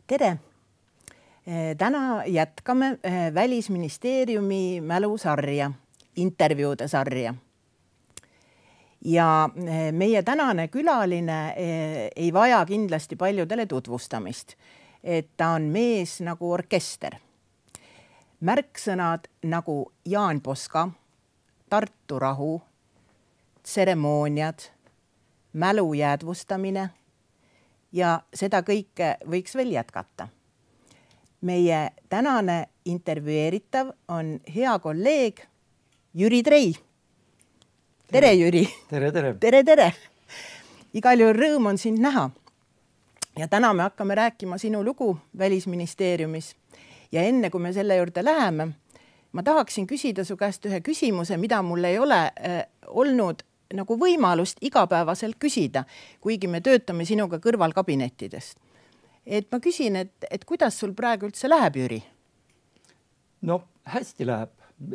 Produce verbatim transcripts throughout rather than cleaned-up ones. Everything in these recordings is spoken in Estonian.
Tere! Täna jätkame Välisministeeriumi mälusarja, intervjuude sarja. Ja meie tänane külaline ei vaja kindlasti paljudele tutvustamist, et ta on mees nagu orkester. Märksõnad nagu Jaan Poska, Tartu rahu, tseremooniad, mälu jäädvustamine ja seda kõike võiks veel jätkata. Meie tänane intervjueeritav on hea kolleeg Jüri Trei. Tere, Jüri! Tere, tere! Tere, tere! Igal juhul rõõm on sind näha. Ja täna me hakkame rääkima sinu lugu Välisministeeriumis. Ja enne, kui me selle juurde läheme, ma tahaksin küsida su käest ühe küsimuse, mida mul ei ole äh, olnud nagu võimalust igapäevaselt küsida, kuigi me töötame sinuga kõrvalkabinettidest. Et ma küsin, et, et kuidas sul praegu üldse läheb, Jüri? No, hästi läheb.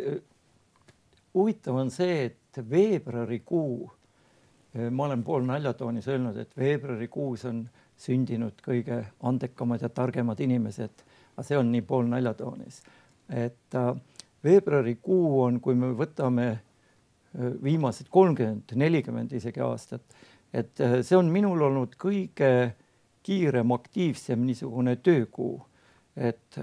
Huvitav on see, et veebruarikuu, ma olen pool naljatoonis öelnud, et veebruarikuus on sündinud kõige andekamad ja targemad inimesed, aga see on nii pool naljatoonis. Et veebruarikuu on, kui me võtame viimased kolmkümmend, nelikümmend isegi aastat, et see on minul olnud kõige kiirem, aktiivsem niisugune töökuu, et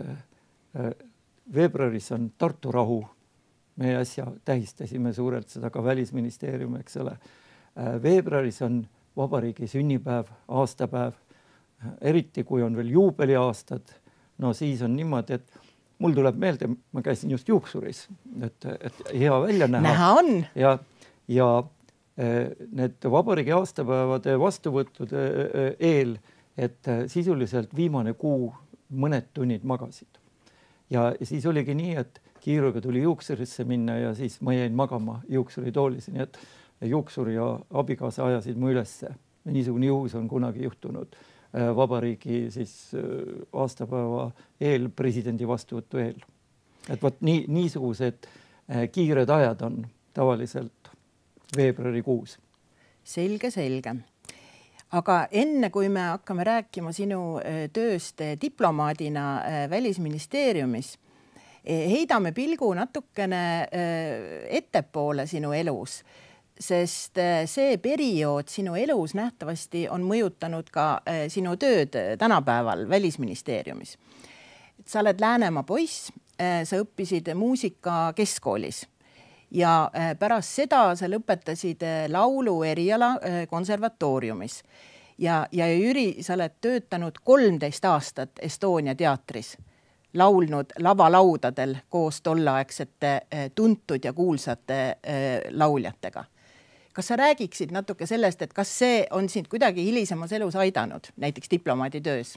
veebruaris on Tartu rahu, me äsja tähistasime suurelt seda ka Välisministeerium, eks ole. Veebruaris on vabariigi sünnipäev, aastapäev, eriti kui on veel juubeliaastad, no siis on niimoodi, et mul tuleb meelde, ma käisin just juuksuris, et, et hea välja näha. Näha on. Ja, ja need vabariigi aastapäevade vastuvõttud eel, et sisuliselt viimane kuu mõned tunnid magasid. Ja siis oligi nii, et kiiruga tuli juuksurisse minna ja siis ma jäin magama juuksuri toolis, nii et juuksuri ja abikaasa ajasid mu ülesse. Niisugune juhus on kunagi juhtunud vabariigi siis aastapäeva eel, presidendi vastuvõttu eel. Et võt nii, niisugused kiired ajad on tavaliselt veebruarikuus. Selge, selge. Aga enne, kui me hakkame rääkima sinu tööst diplomaadina Välisministeeriumis, heidame pilgu natukene ettepoole sinu elus, sest see periood sinu elus nähtavasti on mõjutanud ka sinu tööd tänapäeval Välisministeeriumis. Sa oled Läänemaa poiss, sa õppisid muusika keskkoolis ja pärast seda sa lõpetasid laulu eriala konservatooriumis. Ja, ja Jüri, sa oled töötanud kolmteist aastat Estonia teatris, laulnud lavalaudadel koos tolleaegsete tuntud ja kuulsate lauljatega. Kas sa räägiksid natuke sellest, et kas see on sind kuidagi hilisemas elus aidanud, näiteks diplomaadi töös?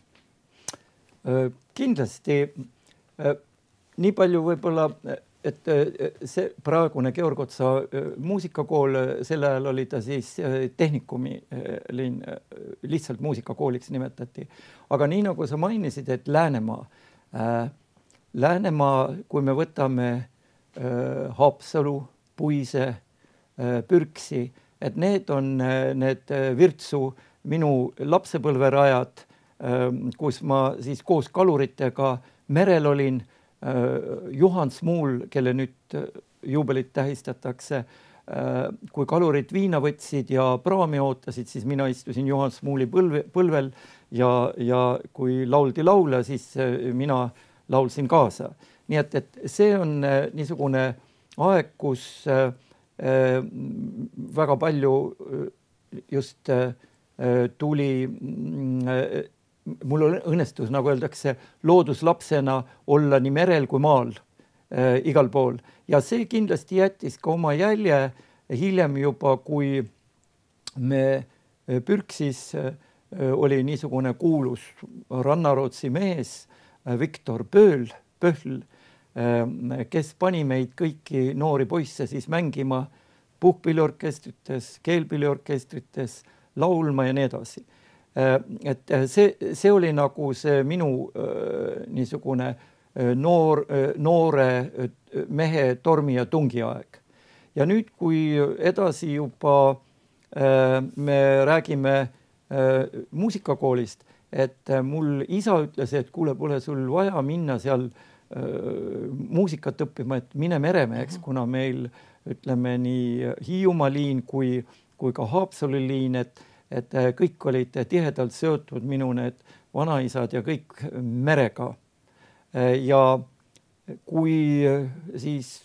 Kindlasti. Nii palju võib-olla, et see praegune Georg Otsa muusikakool, selle ajal oli ta siis tehnikumi linn, lihtsalt muusikakooliks nimetati. Aga nii nagu sa mainisid, et Läänemaa, Läänemaa, kui me võtame Haapsalu, Puise, Pürksi, et need on need Virtsu minu lapsepõlverajad, kus ma siis koos kaluritega merel olin, Juhan Smuul, kelle nüüd juubelit tähistatakse, kui kalurid viina võtsid ja praami ootasid, siis mina istusin Juhan Smuuli põlvel ja, ja kui lauldi laule, siis mina laulsin kaasa. Nii et, et see on niisugune aeg, kus väga palju just tuli, mul õnnestus, nagu öeldakse, looduslapsena olla nii merel kui maal äh, igal pool. Ja see kindlasti jättis ka oma jälje hiljem juba, kui me Pürksis äh, oli niisugune kuulus Rannarootsi mees Viktor Pööl, Pöhl, äh, kes pani meid kõiki noori poisse siis mängima puhkpilliorkestrites, keelpilliorkestrites, laulma ja nii edasi. Et see, see oli nagu see minu niisugune noor, noore mehe tormi ja tungi aeg. Ja nüüd, kui edasi juba me räägime muusikakoolist, et mul isa ütles, et kuule, pole sul vaja minna seal äh, muusikat õppima, et mine Meremeheks, kuna meil ütleme nii Hiiumaa liin kui, kui ka Haapsalu liin, et, et kõik olid tihedalt seotud minu need vanaisad ja kõik merega. Ja kui siis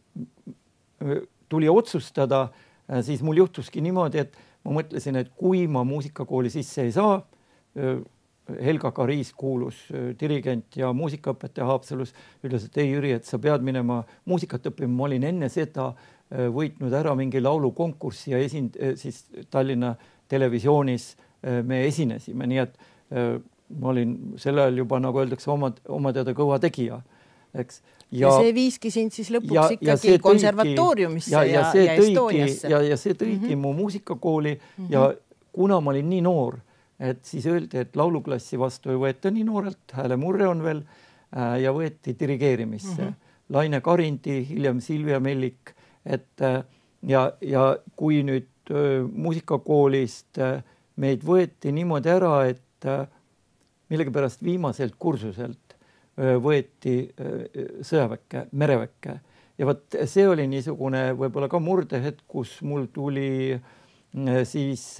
tuli otsustada, siis mul juhtuski niimoodi, et ma mõtlesin, et kui ma muusikakooli sisse ei saa, Helga Kariis kuulus dirigent ja muusikaõpetaja Haapsalus, ütles, et ei Jüri, et sa pead minema muusikat õppima. Ma olin enne seda võitnud ära mingi laulukonkurssi ja esind, siis Tallinna Televisioonis me esinesime, nii et ma olin sel ajal juba, nagu öeldakse, oma, oma teada kõva tegija. Eks? Ja, ja see viiski sind siis lõpuks ja, ikkagi ja konservatooriumisse ja, ja, ja, ja Estoniasse. Ja, ja see tõigi mm -hmm. mu muusikakooli mm -hmm. ja kuna ma olin nii noor, et siis öeldi, et lauluklassi vastu ei võeta nii noorelt, häälemurre on veel äh, ja võeti dirigeerimisse. Mm -hmm. Laine Karindi, hiljem Silvia Mellik, et äh, ja, ja kui nüüd äh, muusikakoolist äh, meid võeti niimoodi ära, et äh, millegipärast viimaselt kursuselt võeti sõjaväkke, mereväkke ja võt see oli niisugune võib-olla ka murdehetk, kus mul tuli siis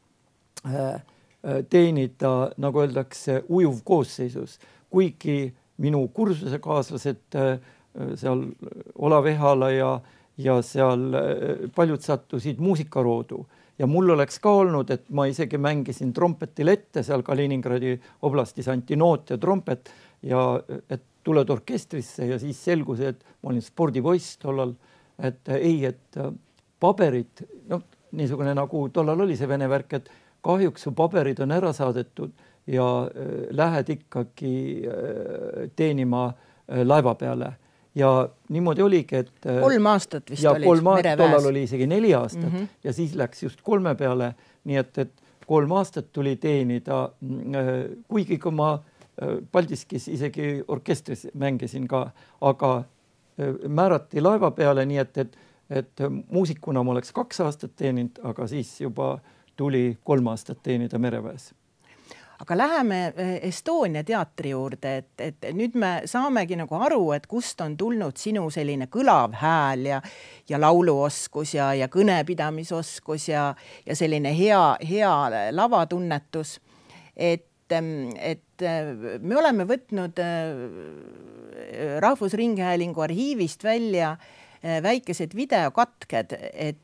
teenida, nagu öeldakse, ujuv koosseisus, kuigi minu kursusekaaslased seal Olav Ehala ja, ja seal paljud sattusid muusikarodu ja mul oleks ka olnud, et ma isegi mängisin trompetil ette seal Kaliningradi oblastis anti noot ja trompet ja et tuled orkestrisse ja siis selgus, et ma olin spordipoiss tollal, et ei, et paberid, no niisugune nagu tollal oli see vene värk, et kahjuks su paberid on ära saadetud ja lähed ikkagi teenima laeva peale. Ja niimoodi oligi, et kolm aastat vist ja olid kolm aastat, mereväes. Tollal oli isegi neli aastat mm -hmm. ja siis läks just kolme peale, nii et, et kolm aastat tuli teenida, kuigi kui ma Paldiskis isegi orkestris mängisin ka, aga määrati laeva peale, nii et, et, et muusikuna ma oleks kaks aastat teeninud, aga siis juba tuli kolm aastat teenida mereväes. Aga läheme Estonia teatri juurde, et, et nüüd me saamegi nagu aru, et kust on tulnud sinu selline kõlav hääl ja, ja lauluoskus ja, ja kõnepidamisoskus ja, ja selline hea, hea lavatunnetus, et et me oleme võtnud Rahvusringhäälingu arhiivist välja väikesed videokatked, et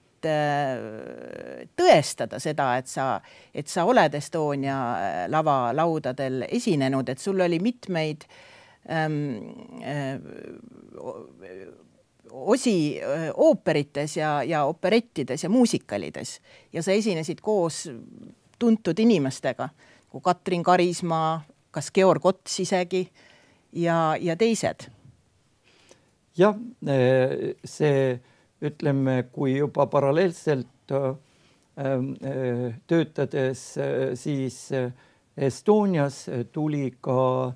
tõestada seda, et sa, et sa oled Estonia lavalaudadel esinenud, et sul oli mitmeid ähm, osi ooperites ja, ja operettides ja muusikalides ja sa esinesid koos tuntud inimestega, kui Katrin Karismaa, kas Georg Ots isegi ja, ja teised. Jah, see ütleme, kui juba paralleelselt töötades siis Estonias tuli ka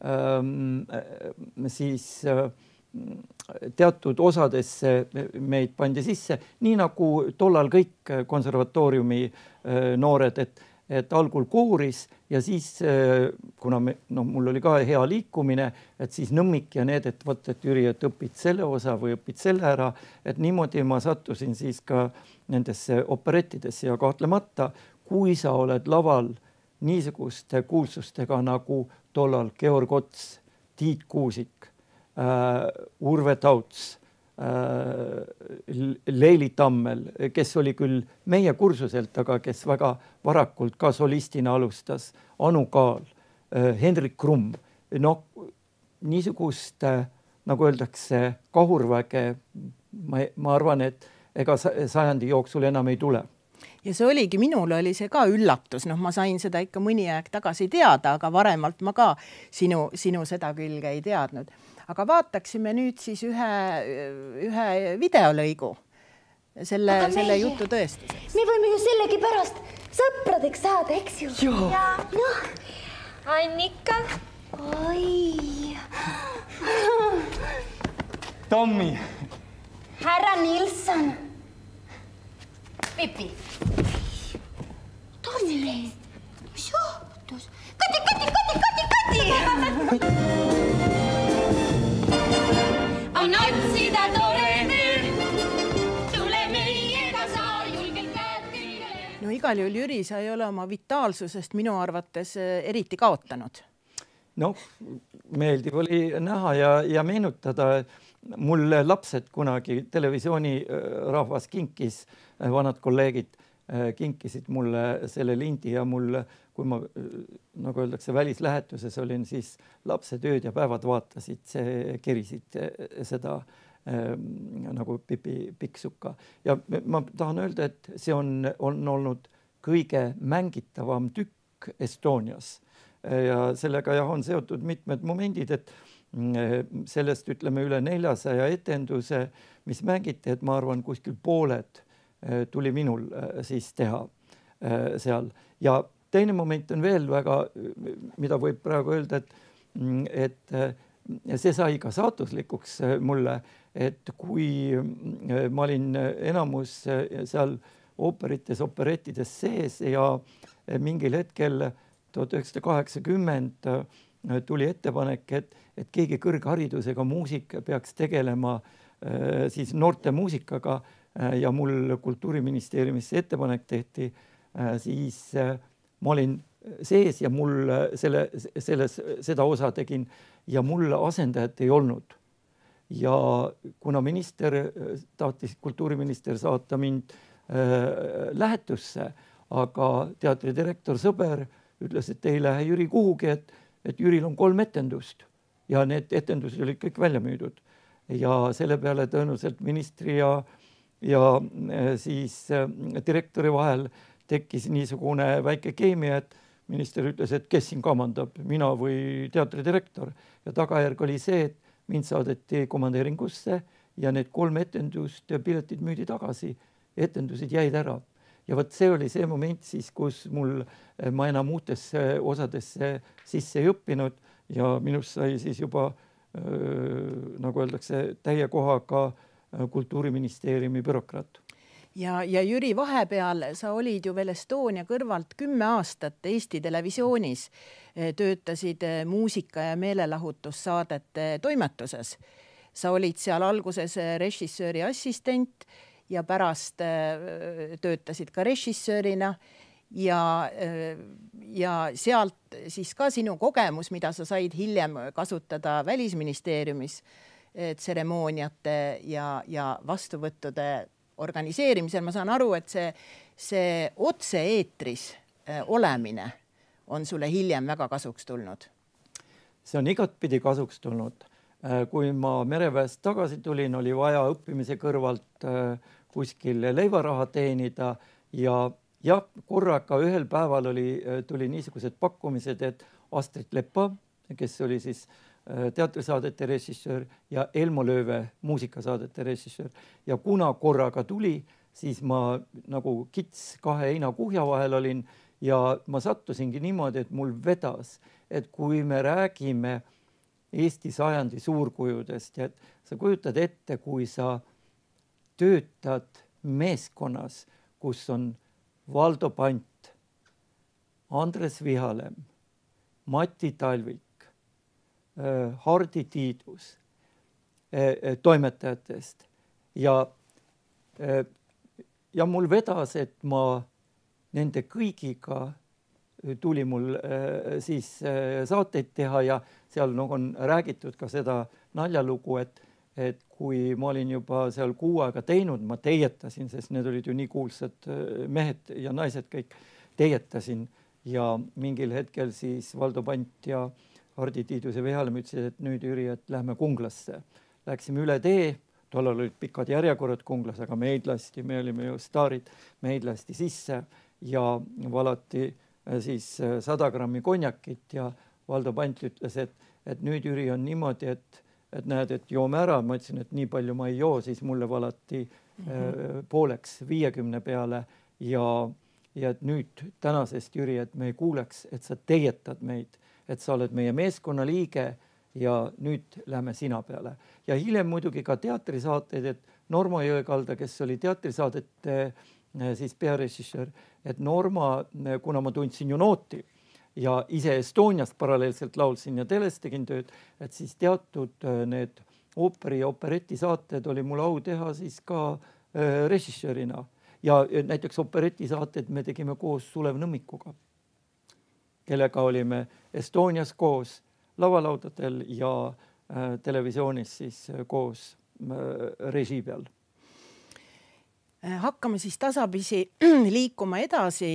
siis teatud osadesse meid pandi sisse, nii nagu tollal kõik konservatooriumi noored, et et algul kooris ja siis, kuna me, no, mul oli ka hea liikumine, et siis nõmmik ja need, et võt, et Jüri, et õpid selle osa või õpid selle ära, et niimoodi ma sattusin siis ka nendesse operettidesse ja kahtlemata, kui sa oled laval niisuguste kuulsustega nagu tollal Georg Ots, Tiit Kuusik, äh, Urve Tauts, Leili Tammel, kes oli küll meie kursuselt, aga kes väga varakult ka solistina alustas, Anu Kaal, Henrik Krumm, no niisugust, nagu öeldakse, kahurväge, ma, ma arvan, et ega sajandi jooksul enam ei tule. Ja see oligi, minul oli see ka üllatus, noh, ma sain seda ikka mõni aeg tagasi teada, aga varemalt ma ka sinu, sinu seda külge ei teadnud. Aga vaataksime nüüd siis ühe, ühe videolõigu selle, selle jutu tõestuseks. Me võime ju sellegi pärast sõpradeks saada, eks ju? Ja. No. Annika. Oi. Tommi. Härra Nilsson. Pipi. Tommi. Mis juhtus? Kati, kati. on otsida tore töö, tule meiega saa julgelt käed külge. No igal juhul, Jüri, sa ei ole oma vitaalsusest minu arvates eriti kaotanud. No, meeldib oli näha ja, ja meenutada. Mul lapsed kunagi televisiooni rahvas kinkis, vanad kolleegid kinkisid mulle selle lindi ja mul, kui ma, nagu öeldakse, välislähetuses olin, siis lapsed ööd ja päevad vaatasid, see kerisid seda ähm, nagu Pipi Pikksuka. Ja ma tahan öelda, et see on, on olnud kõige mängitavam tükk Estonias. Ja sellega jah, on seotud mitmed momendid, et sellest ütleme üle neljasaja etenduse, mis mängiti, et ma arvan, kuskil pooled tuli minul siis teha seal. Ja teine moment on veel väga, mida võib praegu öelda, et, et see sai ka saatuslikuks mulle, et kui ma olin enamus seal ooperites, operettides sees ja mingil hetkel tuhat üheksasada kaheksakümmend tuli ettepanek, et, et keegi kõrgharidusega muusik peaks tegelema äh, siis noorte muusikaga äh, ja mul Kultuuriministeeriumisse ettepanek tehti, äh, siis äh, ma olin sees ja mul selle, selles, seda osa tegin ja mul asendajat ei olnud. Ja kuna minister tahtis, kultuuriminister saata mind äh, lähetusse, aga teatridirektor sõber ütles, et ei lähe Jüri kuhugi, et et Jüril on kolm etendust ja need etendused olid kõik välja müüdud. Ja selle peale tõenäoliselt ministri ja, ja siis direktori vahel tekkis niisugune väike keemia, et minister ütles, et kes siin kamandab, mina või teatridirektor. Ja tagajärg oli see, et mind saadeti komandeeringusse ja need kolm etendust ja piletid müüdi tagasi. Etendused jäid ära. Ja võt see oli see moment siis, kus mul, ma enam uutesse osadesse sisse ei õppinud ja minust sai siis juba, nagu öeldakse, täie kohaga Kultuuriministeeriumi bürokraat. Ja, ja Jüri, vahepeal sa olid ju veel Estonia kõrvalt kümme aastat Eesti Televisioonis, töötasid muusika- ja meelelahutussaadete toimetuses. Sa olid seal alguses režissööri assistent ja pärast töötasid ka režissöörina ja, ja sealt siis ka sinu kogemus, mida sa said hiljem kasutada Välisministeeriumis tseremooniate ja, ja vastuvõttude organiseerimisel. Ma saan aru, et see, see otse-eetris olemine on sulle hiljem väga kasuks tulnud. See on igatpidi kasuks tulnud. Kui ma mereväest tagasi tulin, oli vaja õppimise kõrvalt kuskil leivaraha teenida ja jah, korraga ühel päeval oli, tuli niisugused pakkumised, et Astrid Leppa, kes oli siis teatrisaadete režissöör ja Elmo Lööve muusikasaadete režissöör. Ja kuna korraga tuli, siis ma nagu kits kahe heinakuhja vahel olin ja ma sattusingi niimoodi, et mul vedas, et kui me räägime Eesti sajandi suurkujudest ja et sa kujutad ette, kui sa töötad meeskonnas, kus on Valdo Pant, Andres Vihalem, Mati Talvik, Hardi Tiidus toimetajatest ja, ja mul vedas, et ma nende kõigiga tuli mul siis saateid teha ja seal no, on räägitud ka seda naljalugu, et, et kui ma olin juba seal kuu aega teinud, ma teietasin, sest need olid ju nii kuulsad mehed ja naised kõik, teietasin ja mingil hetkel siis Valdo Pant ja Hardi Tiidus ja Vihalem ütlesid, et nüüd Jüri, et lähme Kunglasse. Läksime üle tee, tollal olid pikad järjekorrad Kunglas, aga meid lasti, me olime ju staarid, meid lasti sisse ja valati siis sada grammi konjakit ja Valdo Pant ütles, et, et nüüd Jüri on niimoodi, et, et näed, et joome ära. Ma ütlesin, et nii palju ma ei joo, siis mulle valati mm-hmm. äh, pooleks viiekümne peale ja, ja et nüüd tänasest Jüri, et me ei kuuleks, et sa teietad meid, et sa oled meie meeskonna liige ja nüüd lähme sina peale. Ja hiljem muidugi ka teatrisaated, et Norma Jõekalda, kes oli teatrisaadete siis pearežissöör, et Norma, kuna ma tundsin ju nooti ja ise Estonias paralleelselt laulsin ja teles tegin tööd, et siis teatud need ooperi ja operetisaated oli mul au teha siis ka äh, režissöörina ja näiteks operetisaated me tegime koos Sulev Nõmmikuga, kellega olime Estonias koos lavalaudadel ja äh, televisioonis siis koos äh, režii peal. Hakkame siis tasapisi liikuma edasi.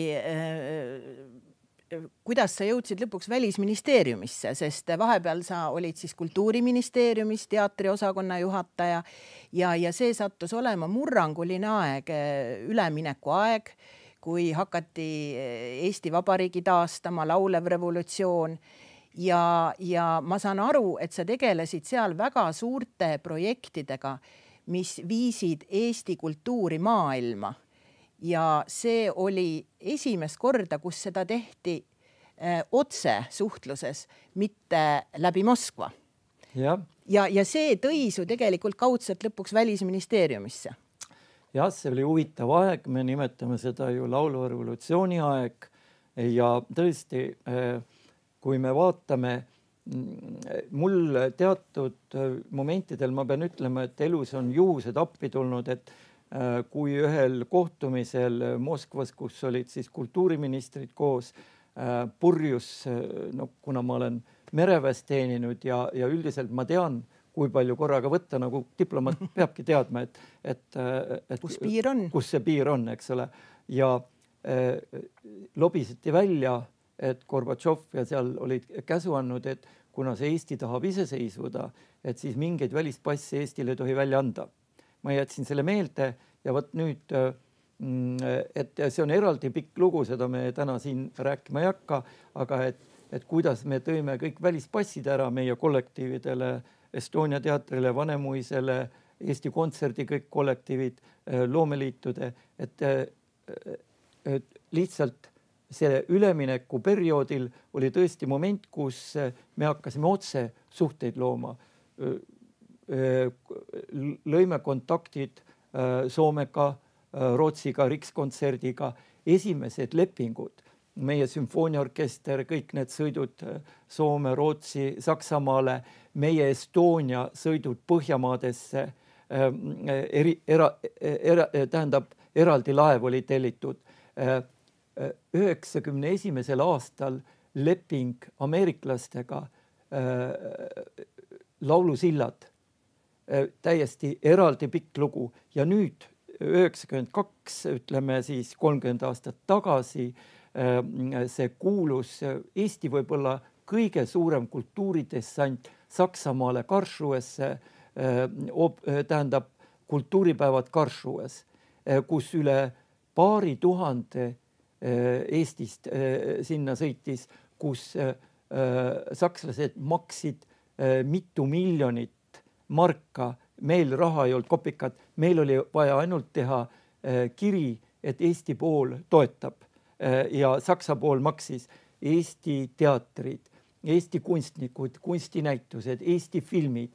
Kuidas sa jõudsid lõpuks Välisministeeriumisse, sest vahepeal sa olid siis Kultuuriministeeriumis teatriosakonna juhataja ja, ja see sattus olema murranguline aeg, ülemineku aeg, kui hakati Eesti Vabariigi taastama, laulev revolutsioon ja, ja ma saan aru, et sa tegelesid seal väga suurte projektidega, mis viisid Eesti kultuuri maailma ja see oli esimest korda, kus seda tehti äh, otse suhtluses, mitte läbi Moskva. Ja. Ja, ja see tõi su tegelikult kaudselt lõpuks Välisministeeriumisse. Jah, see oli huvitav aeg, me nimetame seda ju laulu revolutsiooni aeg ja tõesti, äh, kui me vaatame mul teatud momentidel ma pean ütlema, et elus on juhused appi tulnud, et kui ühel kohtumisel Moskvas, kus olid siis kultuuriministrid koos, purjus, no kuna ma olen mereväes teeninud ja, ja üldiselt ma tean, kui palju korraga võtta, nagu diplomaat peabki teadma, et, et, et kus piir on, kus see piir on, eks ole. Ja eh, lobiseti välja, et Gorbatšov ja seal olid käsu andnud, et kuna see Eesti tahab iseseisvuda, et siis mingeid välispassi Eestile tohi välja anda. Ma jätsin selle meelde ja võt nüüd, et see on eraldi pikk lugu, seda me täna siin rääkima ei hakka, aga et, et kuidas me tõime kõik välispassid ära meie kollektiividele, Estonia teatrile, Vanemuisele, Eesti Kontserdi kõik kollektiivid, loomeliitude, et, et lihtsalt see ülemineku perioodil oli tõesti moment, kus me hakkasime otse suhteid looma. Lõime kontaktid Soomega, Rootsiga, Rikskontserdiga, esimesed lepingud, meie sümfooniaorkester, kõik need sõidud Soome, Rootsi, Saksamaale, meie Estonia sõidud Põhjamaadesse, eri, era, era, tähendab, eraldi laev oli tellitud. üheksakümne esimesel aastal leping ameeriklastega äh, laulusillad, äh, täiesti eraldi pikk lugu ja nüüd üheksakümmend kaks, ütleme siis kolmkümmend aastat tagasi, äh, see kuulus Eesti võib-olla kõige suurem kultuuridessant Saksamaale Karlsruhesse, äh, op, tähendab kultuuripäevad Karlsruhes, äh, kus üle paari tuhande Eestist sinna sõitis, kus sakslased maksid mitu miljonit marka, meil raha ei olnud kopikat, meil oli vaja ainult teha kiri, et Eesti pool toetab ja Saksa pool maksis. Eesti teatrid, Eesti kunstnikud, kunstinäitused, Eesti filmid,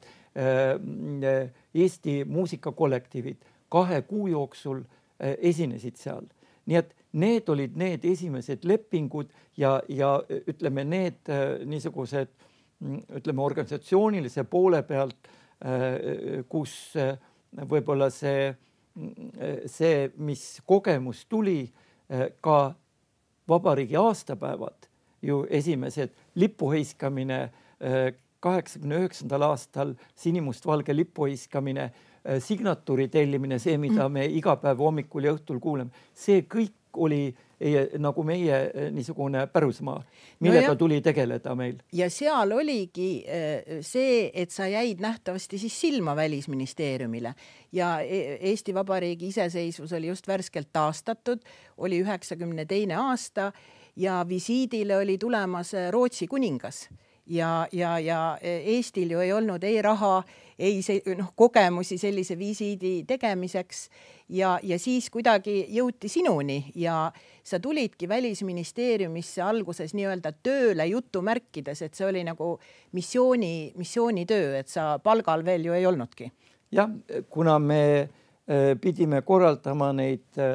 Eesti muusikakollektiivid kahe kuu jooksul esinesid seal. Nii et need olid need esimesed lepingud ja, ja ütleme need niisugused, ütleme organisatsioonilise poole pealt, kus võib-olla see, see, mis kogemus tuli, ka vabariigi aastapäevad, ju esimesed lipuheiskamine, kaheksakümne üheksandal aastal sinimustvalge lipuheiskamine, signatuuri tellimine, see, mida me iga päev hommikul ja õhtul kuuleme, see kõik oli nagu meie niisugune pärusmaa, millega no tuli tegeleda meil. Ja seal oligi see, et sa jäid nähtavasti siis silma Välisministeeriumile ja Eesti Vabariigi iseseisvus oli just värskelt taastatud, oli üheksakümne teine aasta ja visiidile oli tulemas Rootsi kuningas. Ja, ja, ja Eestil ju ei olnud ei raha, ei see, noh, kogemusi sellise visiidi tegemiseks ja, ja siis kuidagi jõuti sinuni ja sa tulidki Välisministeeriumisse alguses nii-öelda tööle jutumärkides, et see oli nagu missiooni, missioonitöö, et sa palgal veel ju ei olnudki. Jah, kuna me pidime korraldama neid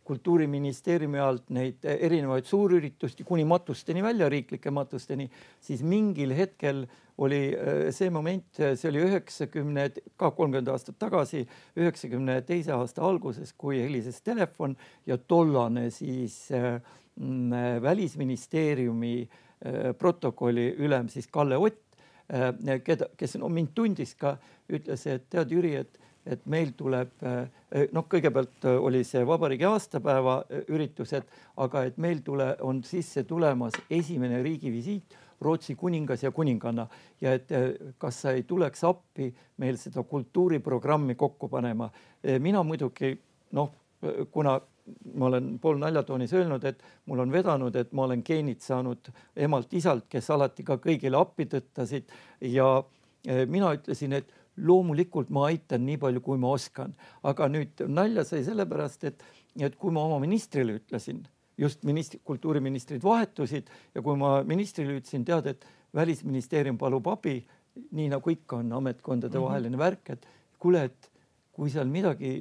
kultuuriministeeriumi alt neid erinevaid suurüritusti kuni matusteni välja, riiklike matusteni, siis mingil hetkel oli see moment, see oli üheksakümne, ka kolmkümmend aastat tagasi, üheksakümne teise aasta alguses, kui helises telefon ja tollane siis mm, välisministeeriumi protokolli ülem siis Kalle Ott, keda, kes no, mind tundis ka, ütles, et tead Jüri, et et meil tuleb, noh, kõigepealt oli see vabariigi aastapäeva üritused, aga et meil tule, on sisse tulemas esimene riigivisiit, Rootsi kuningas ja kuninganna ja et kas sa ei tuleks appi meil seda kultuuriprogrammi kokku panema. Mina muidugi, noh, kuna ma olen pool naljatoonis öelnud, et mul on vedanud, et ma olen geenid saanud emalt isalt, kes alati ka kõigile appi tõttasid ja mina ütlesin, et loomulikult ma aitan nii palju, kui ma oskan. Aga nüüd nalja sai sellepärast, et, et kui ma oma ministrile ütlesin, just ministri, kultuuriministrid vahetusid ja kui ma ministrile ütlesin, tead, et välisministeerium palub abi, nii nagu ikka on ametkondade vaheline mm-hmm. värk, et kuule, et kui seal midagi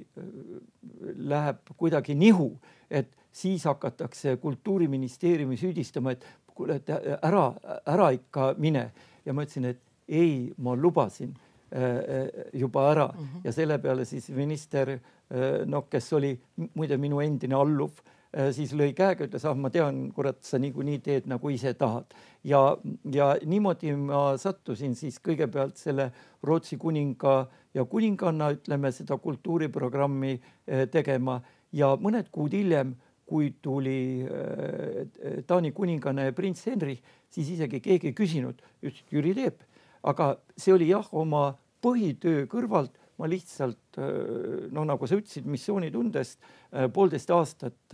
läheb kuidagi nihu, et siis hakatakse kultuuriministeeriumi süüdistama, et kuule, et ära, ära ikka mine. Ja ma ütlesin, et ei, ma lubasin juba ära mm-hmm. ja selle peale siis minister, no, kes oli muide minu endine alluv, siis lõi käega, ütles, ah, ma tean, kurat, sa niikuinii teed, nagu ise tahad. Ja, ja niimoodi ma sattusin siis kõigepealt selle Rootsi kuninga ja kuninganna, ütleme, seda kultuuriprogrammi tegema ja mõned kuud hiljem, kui tuli Taani kuninganna ja prints Henri, siis isegi keegi küsinud, just Jüri teeb. Aga see oli jah, oma põhitöö kõrvalt, ma lihtsalt, no nagu sa ütlesid, missioonitundest poolteist aastat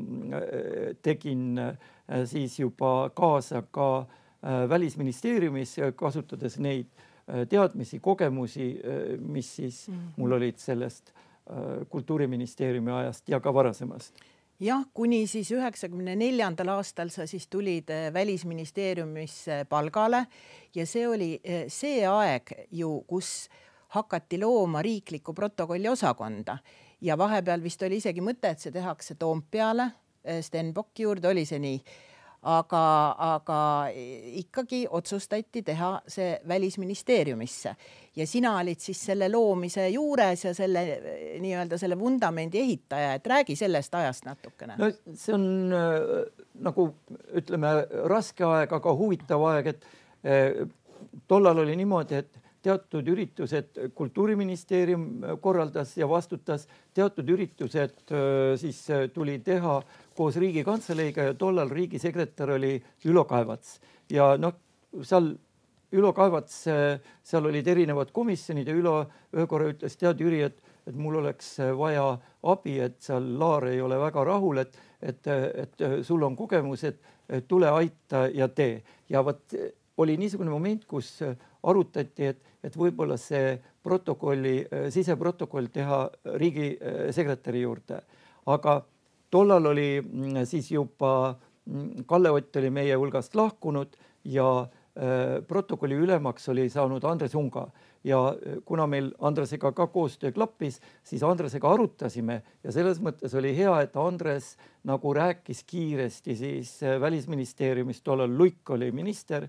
tegin siis juba kaasa ka välisministeeriumis, kasutades neid teadmisi, kogemusi, mis siis mul olid sellest kultuuriministeeriumi ajast ja ka varasemast. Jah, kuni siis üheksakümne neljandal aastal sa siis tulid välisministeeriumisse palgale ja see oli see aeg ju, kus hakati looma riiklikku protokolli osakonda ja vahepeal vist oli isegi mõte, et see tehakse Toompeale, Stenbocki juurde, oli see nii. Aga, aga ikkagi otsustati teha see välisministeeriumisse ja sina olid siis selle loomise juures ja selle nii-öelda selle vundamendi ehitaja, et räägi sellest ajast natukene. No see on nagu ütleme raske aeg, aga huvitav aeg, et tollal oli niimoodi, et teatud üritused kultuuriministeerium korraldas ja vastutas, teatud üritused siis tuli teha koos Riigikantseliiga ja tollal riigisekretär oli Ülo Kaevats. Ja noh, seal Ülo Kaevats, seal olid erinevad komisjonid ja Ülo ühe korra ütles, tead Jüri, et, et mul oleks vaja abi, et seal Laar ei ole väga rahul, et, et, et sul on kogemus, et tule aita ja tee. Ja võt, oli niisugune moment, kus arutati, et, et võib-olla see protokolli, siseprotokoll teha riigisekretäri juurde. Aga tollal oli siis juba Kalle Ott oli meie hulgast lahkunud ja protokolli ülemaks oli saanud Andres Unga. Ja kuna meil Andresega ka koostöö klappis, siis Andresega arutasime ja selles mõttes oli hea, et Andres nagu rääkis kiiresti siis välisministeeriumist, tollal Luik oli minister,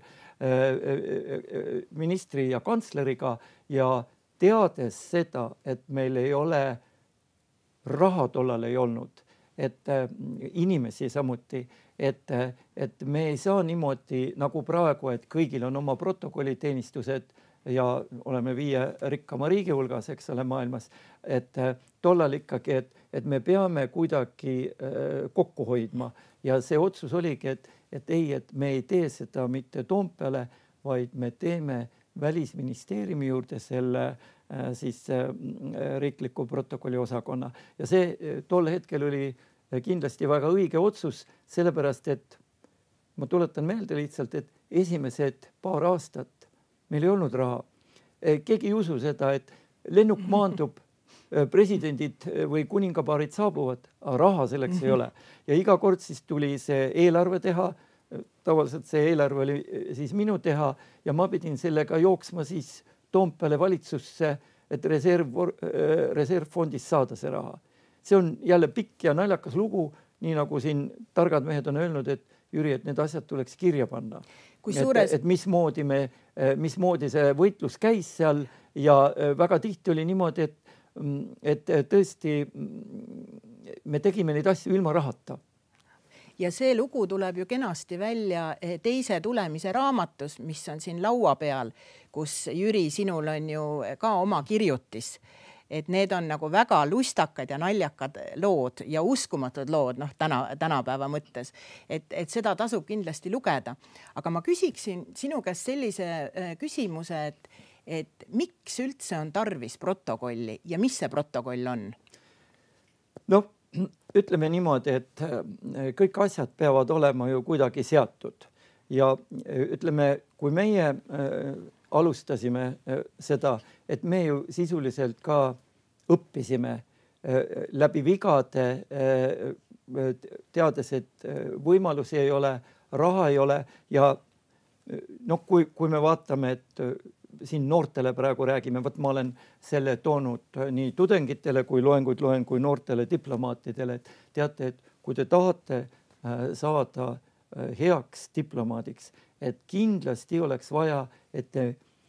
ministri ja kantsleriga ja teades seda, et meil ei ole raha tollal ei olnud, et inimesi samuti, et, et me ei saa niimoodi nagu praegu, et kõigil on oma protokolliteenistused ja oleme viie rikkama riigi hulgas, eks ole, maailmas, et tollal ikkagi, et, et me peame kuidagi kokku hoidma ja see otsus oligi, et, et ei, et me ei tee seda mitte Toompeale, vaid me teeme välisministeeriumi juurde selle siis riikliku protokolli osakonna ja see tol hetkel oli kindlasti väga õige otsus, sellepärast et ma tuletan meelde lihtsalt, et esimesed paar aastat meil ei olnud raha. Keegi ei usu seda, et lennuk maandub, presidendid või kuningapaarid saabuvad, aga raha selleks ei ole. Ja iga kord siis tuli see eelarve teha, tavaliselt see eelarve oli siis minu teha ja ma pidin sellega jooksma siis Toompeale valitsusse, et reserv, reservfondist saada see raha. see on jälle pikk ja naljakas lugu, nii nagu siin targad mehed on öelnud, et Jüri, et need asjad tuleks kirja panna. Kusjuures... Et, et mismoodi, me, mismoodi see võitlus käis seal ja väga tihti oli niimoodi, et, et tõesti me tegime neid asju ilma rahata. Ja see lugu tuleb ju kenasti välja teise tulemise raamatus, mis on siin laua peal, kus Jüri, sinul on ju ka oma kirjutis. Et need on nagu väga lustakad ja naljakad lood ja uskumatud lood, noh, täna, tänapäeva mõttes. Et, et seda tasub kindlasti lugeda. Aga ma küsiksin sinu käest sellise küsimuse, et, et miks üldse on tarvis protokolli ja mis see protokoll on? No, ütleme niimoodi, et kõik asjad peavad olema ju kuidagi seatud. Ja ütleme, kui meie alustasime seda, et me ju sisuliselt ka õppisime läbi vigade, teades, et võimalusi ei ole, raha ei ole ja no, kui, kui me vaatame, et siin noortele praegu räägime, võt ma olen selle toonud nii tudengitele, kui loenguid loen, kui noortele diplomaatidele, et teate, et kui te tahate saada heaks diplomaadiks, et kindlasti oleks vaja, et te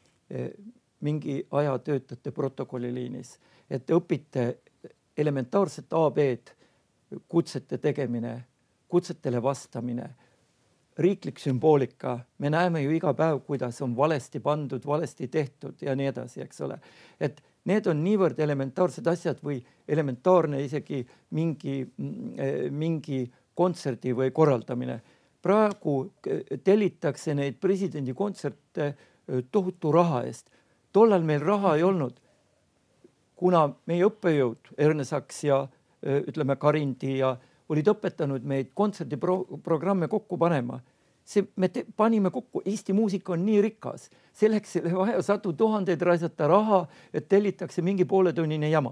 mingi aja töötate protokolliliinis, et te õpite elementaarset A B-d, kutsete tegemine, kutsetele vastamine, riiklik sümboolika. Me näeme ju iga päev, kuidas on valesti pandud, valesti tehtud ja nii edasi, eks ole. Et need on niivõrd elementaarsed asjad või elementaarne isegi mingi, mingi kontserdi või korraldamine. Praegu tellitakse neid presidendi kontserte tohutu raha eest. Tollal meil raha ei olnud, kuna meie õppejõud, Erne Saks ja ütleme Karindi ja olid õpetanud meid kontserdiprogramme kokku panema. See, me te, panime kokku, Eesti muusika on nii rikas. Selleks ei vaja sadu tuhandeid raisata raha, et tellitakse mingi pooletunnine jama.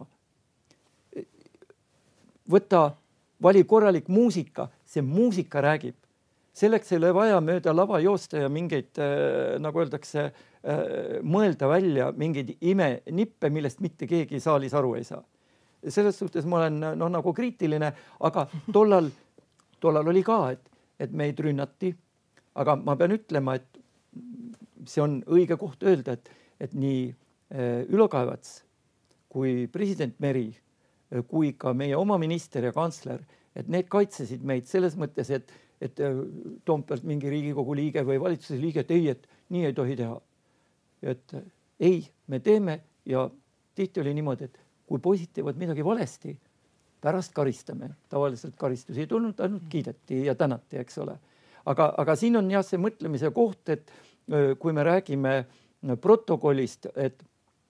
Võta, vali korralik muusika, see muusika räägib. Selleks ei ole vaja mööda lava joosta ja mingeid, nagu öeldakse, mõelda välja mingeid ime nippe, millest mitte keegi saalis aru ei saa. Selles suhtes ma olen no, nagu kriitiline, aga tollal, tollal oli ka, et, et meid rünnati. Aga ma pean ütlema, et see on õige koht öelda, et, et nii Ülo Kaevats kui president Meri, kui ka meie oma minister ja kantsler, et need kaitsesid meid selles mõttes, et, et Toompealt mingi Riigikogu liige või valitsuse liige, et ei, et nii ei tohi teha. Et ei, me teeme ja tihti oli niimoodi, et kui poisid teevad midagi valesti, pärast karistame. Tavaliselt karistusi ei tulnud, ainult kiideti ja tänati, eks ole. Aga, aga siin on jah see mõtlemise koht, et kui me räägime protokollist, et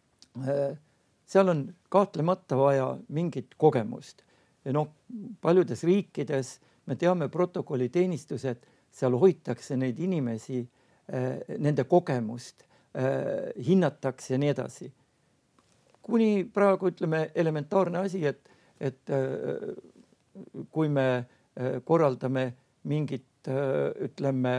seal on kahtlemata vaja mingit kogemust. Ja noh, paljudes riikides me teame protokolli teenistused, seal hoitakse neid inimesi, nende kogemust, hinnatakse ja nii edasi. Kuni praegu ütleme elementaarne asi, et, et kui me korraldame mingit, ütleme,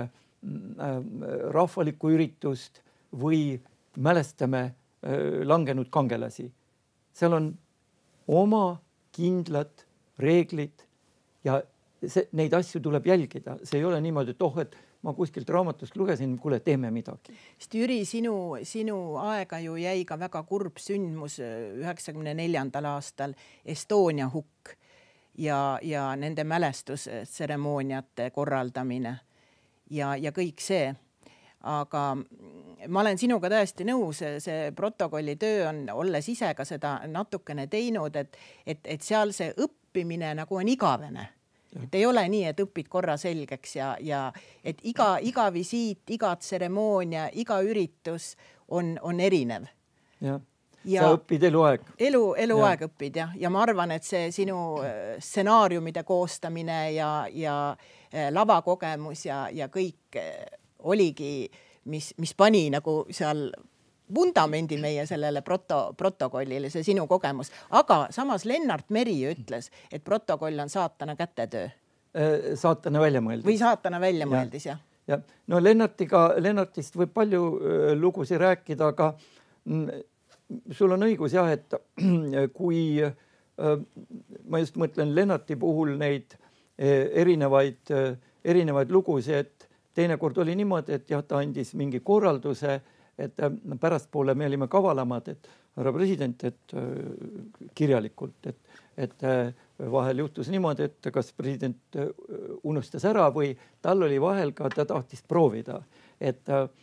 rahvalikku üritust või mälestame langenud kangelasi. Seal on oma kindlad reeglid ja see, neid asju tuleb jälgida. See ei ole niimoodi, et oh, et ma kuskilt raamatust lugesin, kuule, teeme midagi. Sest Jüri, sinu, sinu aega ju jäi ka väga kurb sündmus üheksakümne neljandal aastal Estonia hukk ja, ja nende mälestustseremooniate korraldamine ja, ja kõik see. Aga ma olen sinuga täiesti nõus, see protokolli töö on, olles ise ka seda natukene teinud, et, et, et seal see õppimine nagu on igavene. Et ei ole nii, et õpid korra selgeks ja, ja et iga, iga visiit, iga tseremoonia, iga üritus on, on erinev. Ja. Ja sa õpid eluaeg. Elu, eluaeg ja. õpid ja, ja ma arvan, et see sinu stsenaariumide koostamine ja, ja lavakogemus ja, ja kõik oligi, mis, mis pani nagu seal vundamendi meie sellele proto, protokollile, see sinu kogemus. Aga samas Lennart Meri ütles, et protokoll on saatana kätetöö. Saatana väljamõeldis. Või saatana väljamõeldis, jah. Ja. No Lennartiga, Lennartist võib palju lugusi rääkida, aga sul on õigus jah, et kui ma just mõtlen Lennarti puhul neid erinevaid, erinevaid lugusid, et teinekord oli niimoodi, et jah, ta andis mingi korralduse, et pärastpoole me olime kavalamad, et härra president, et kirjalikult, et, et vahel juhtus niimoodi, et kas president unustas ära või tal oli vahel ka, ta tahtis proovida, et,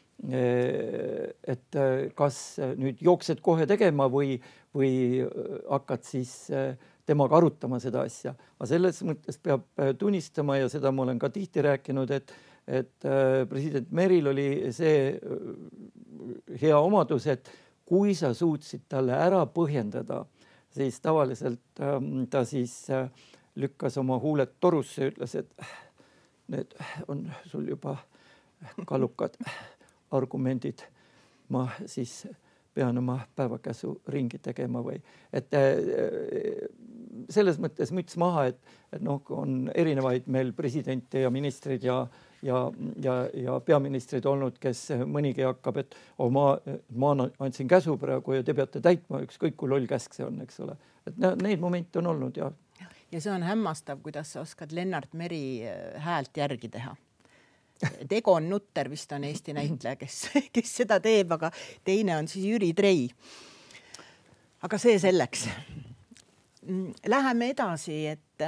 et kas nüüd jooksed kohe tegema või, või hakkad siis temaga arutama seda asja. Aga selles mõttes peab tunnistama ja seda ma olen ka tihti rääkinud, et et president Meril oli see hea omadus, et kui sa suutsid talle ära põhjendada, siis tavaliselt ta siis lükkas oma huuled torusse ja ütles, et need on sul juba kallukad argumendid. Ma siis pean oma päevakäsu ringi tegema või, et selles mõttes müts maha, et, et noh, on erinevaid meil presidente ja ministrid ja ja, ja, ja peaministrid olnud, kes mõnigi hakkab, et oh, ma, ma andsin käsu praegu ja te peate täitma, ükskõik kui loll käsk see on, eks ole. Et neid momente on olnud ja. Ja see on hämmastav, kuidas sa oskad Lennart Meri häält järgi teha. Et Egon Nutter vist on Eesti näitleja, kes, kes seda teeb, aga teine on siis Jüri Trei. Aga see selleks. Läheme edasi, et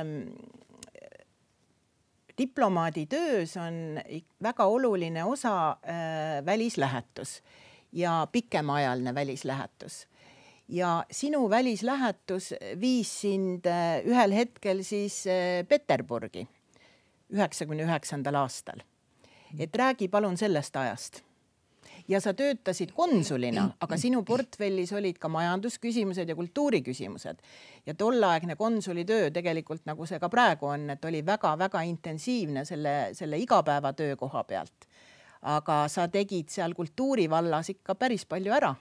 diplomaadi töös on väga oluline osa äh, välislähetus ja pikemaajaline välislähetus. Ja sinu välislähetus viis sind äh, ühel hetkel siis äh, Peterburgi üheksakümne üheksandal aastal. Et räägi palun sellest ajast. Ja sa töötasid konsulina, aga sinu portfellis olid ka majandusküsimused ja kultuuriküsimused. Ja tollaegne konsulitöö tegelikult, nagu see ka praegu on, et oli väga-väga intensiivne selle, selle igapäeva töö koha pealt. Aga sa tegid seal kultuurivallas ikka päris palju ära.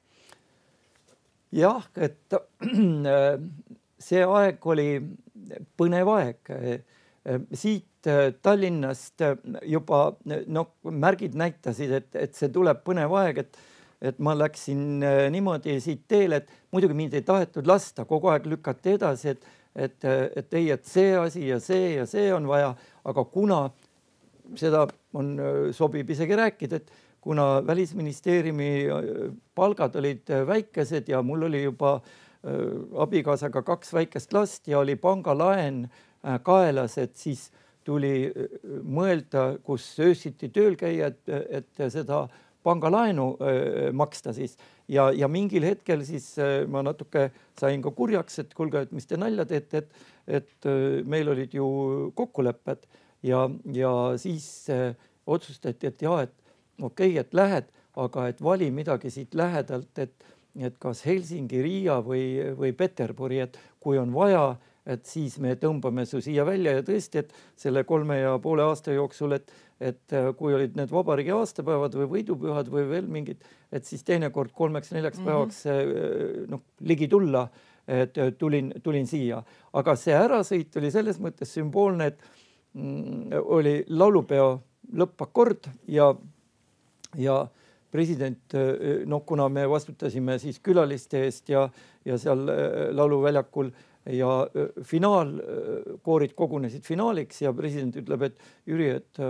Jah, et see aeg oli põnev aeg. Siit Tallinnast juba no, märgid näitasid, et, et see tuleb põnev aeg, et, et ma läksin niimoodi siit teele, et muidugi mind ei tahetud lasta, kogu aeg lükati edasi, et, et, et ei, et see asi ja see ja see on vaja, aga kuna seda on, sobib isegi rääkida, et kuna Välisministeeriumi palgad olid väikesed ja mul oli juba abikaasaga kaks väikest last ja oli pangalaen kaelas, et siis tuli mõelda, kus öösiti tööl käia, et, et seda pangalaenu maksta siis. Ja, ja mingil hetkel siis ma natuke sain ka kurjaks, et kuulge, et mis te nalja teete, et, et meil olid ju kokkulepped ja, ja siis otsustati, et jah, et okei, okay, et lähed, aga et vali midagi siit lähedalt, et, et kas Helsingi, Riia või, või Peterburi, et kui on vaja, et siis me tõmbame su siia välja ja tõesti, et selle kolme ja poole aasta jooksul, et, et kui olid need vabariigi aastapäevad või võidupühad või veel mingid, et siis teinekord kolmeks-neljaks päevaks mm-hmm. noh, ligi tulla, et tulin, tulin siia. Aga see ärasõit oli selles mõttes sümboolne, et mm, oli laulupeo lõppakord ja, ja president, noh, kuna me vastutasime siis külaliste eest ja, ja seal lauluväljakul ja finaalkoorid kogunesid finaaliks ja president ütleb, et Jüri, et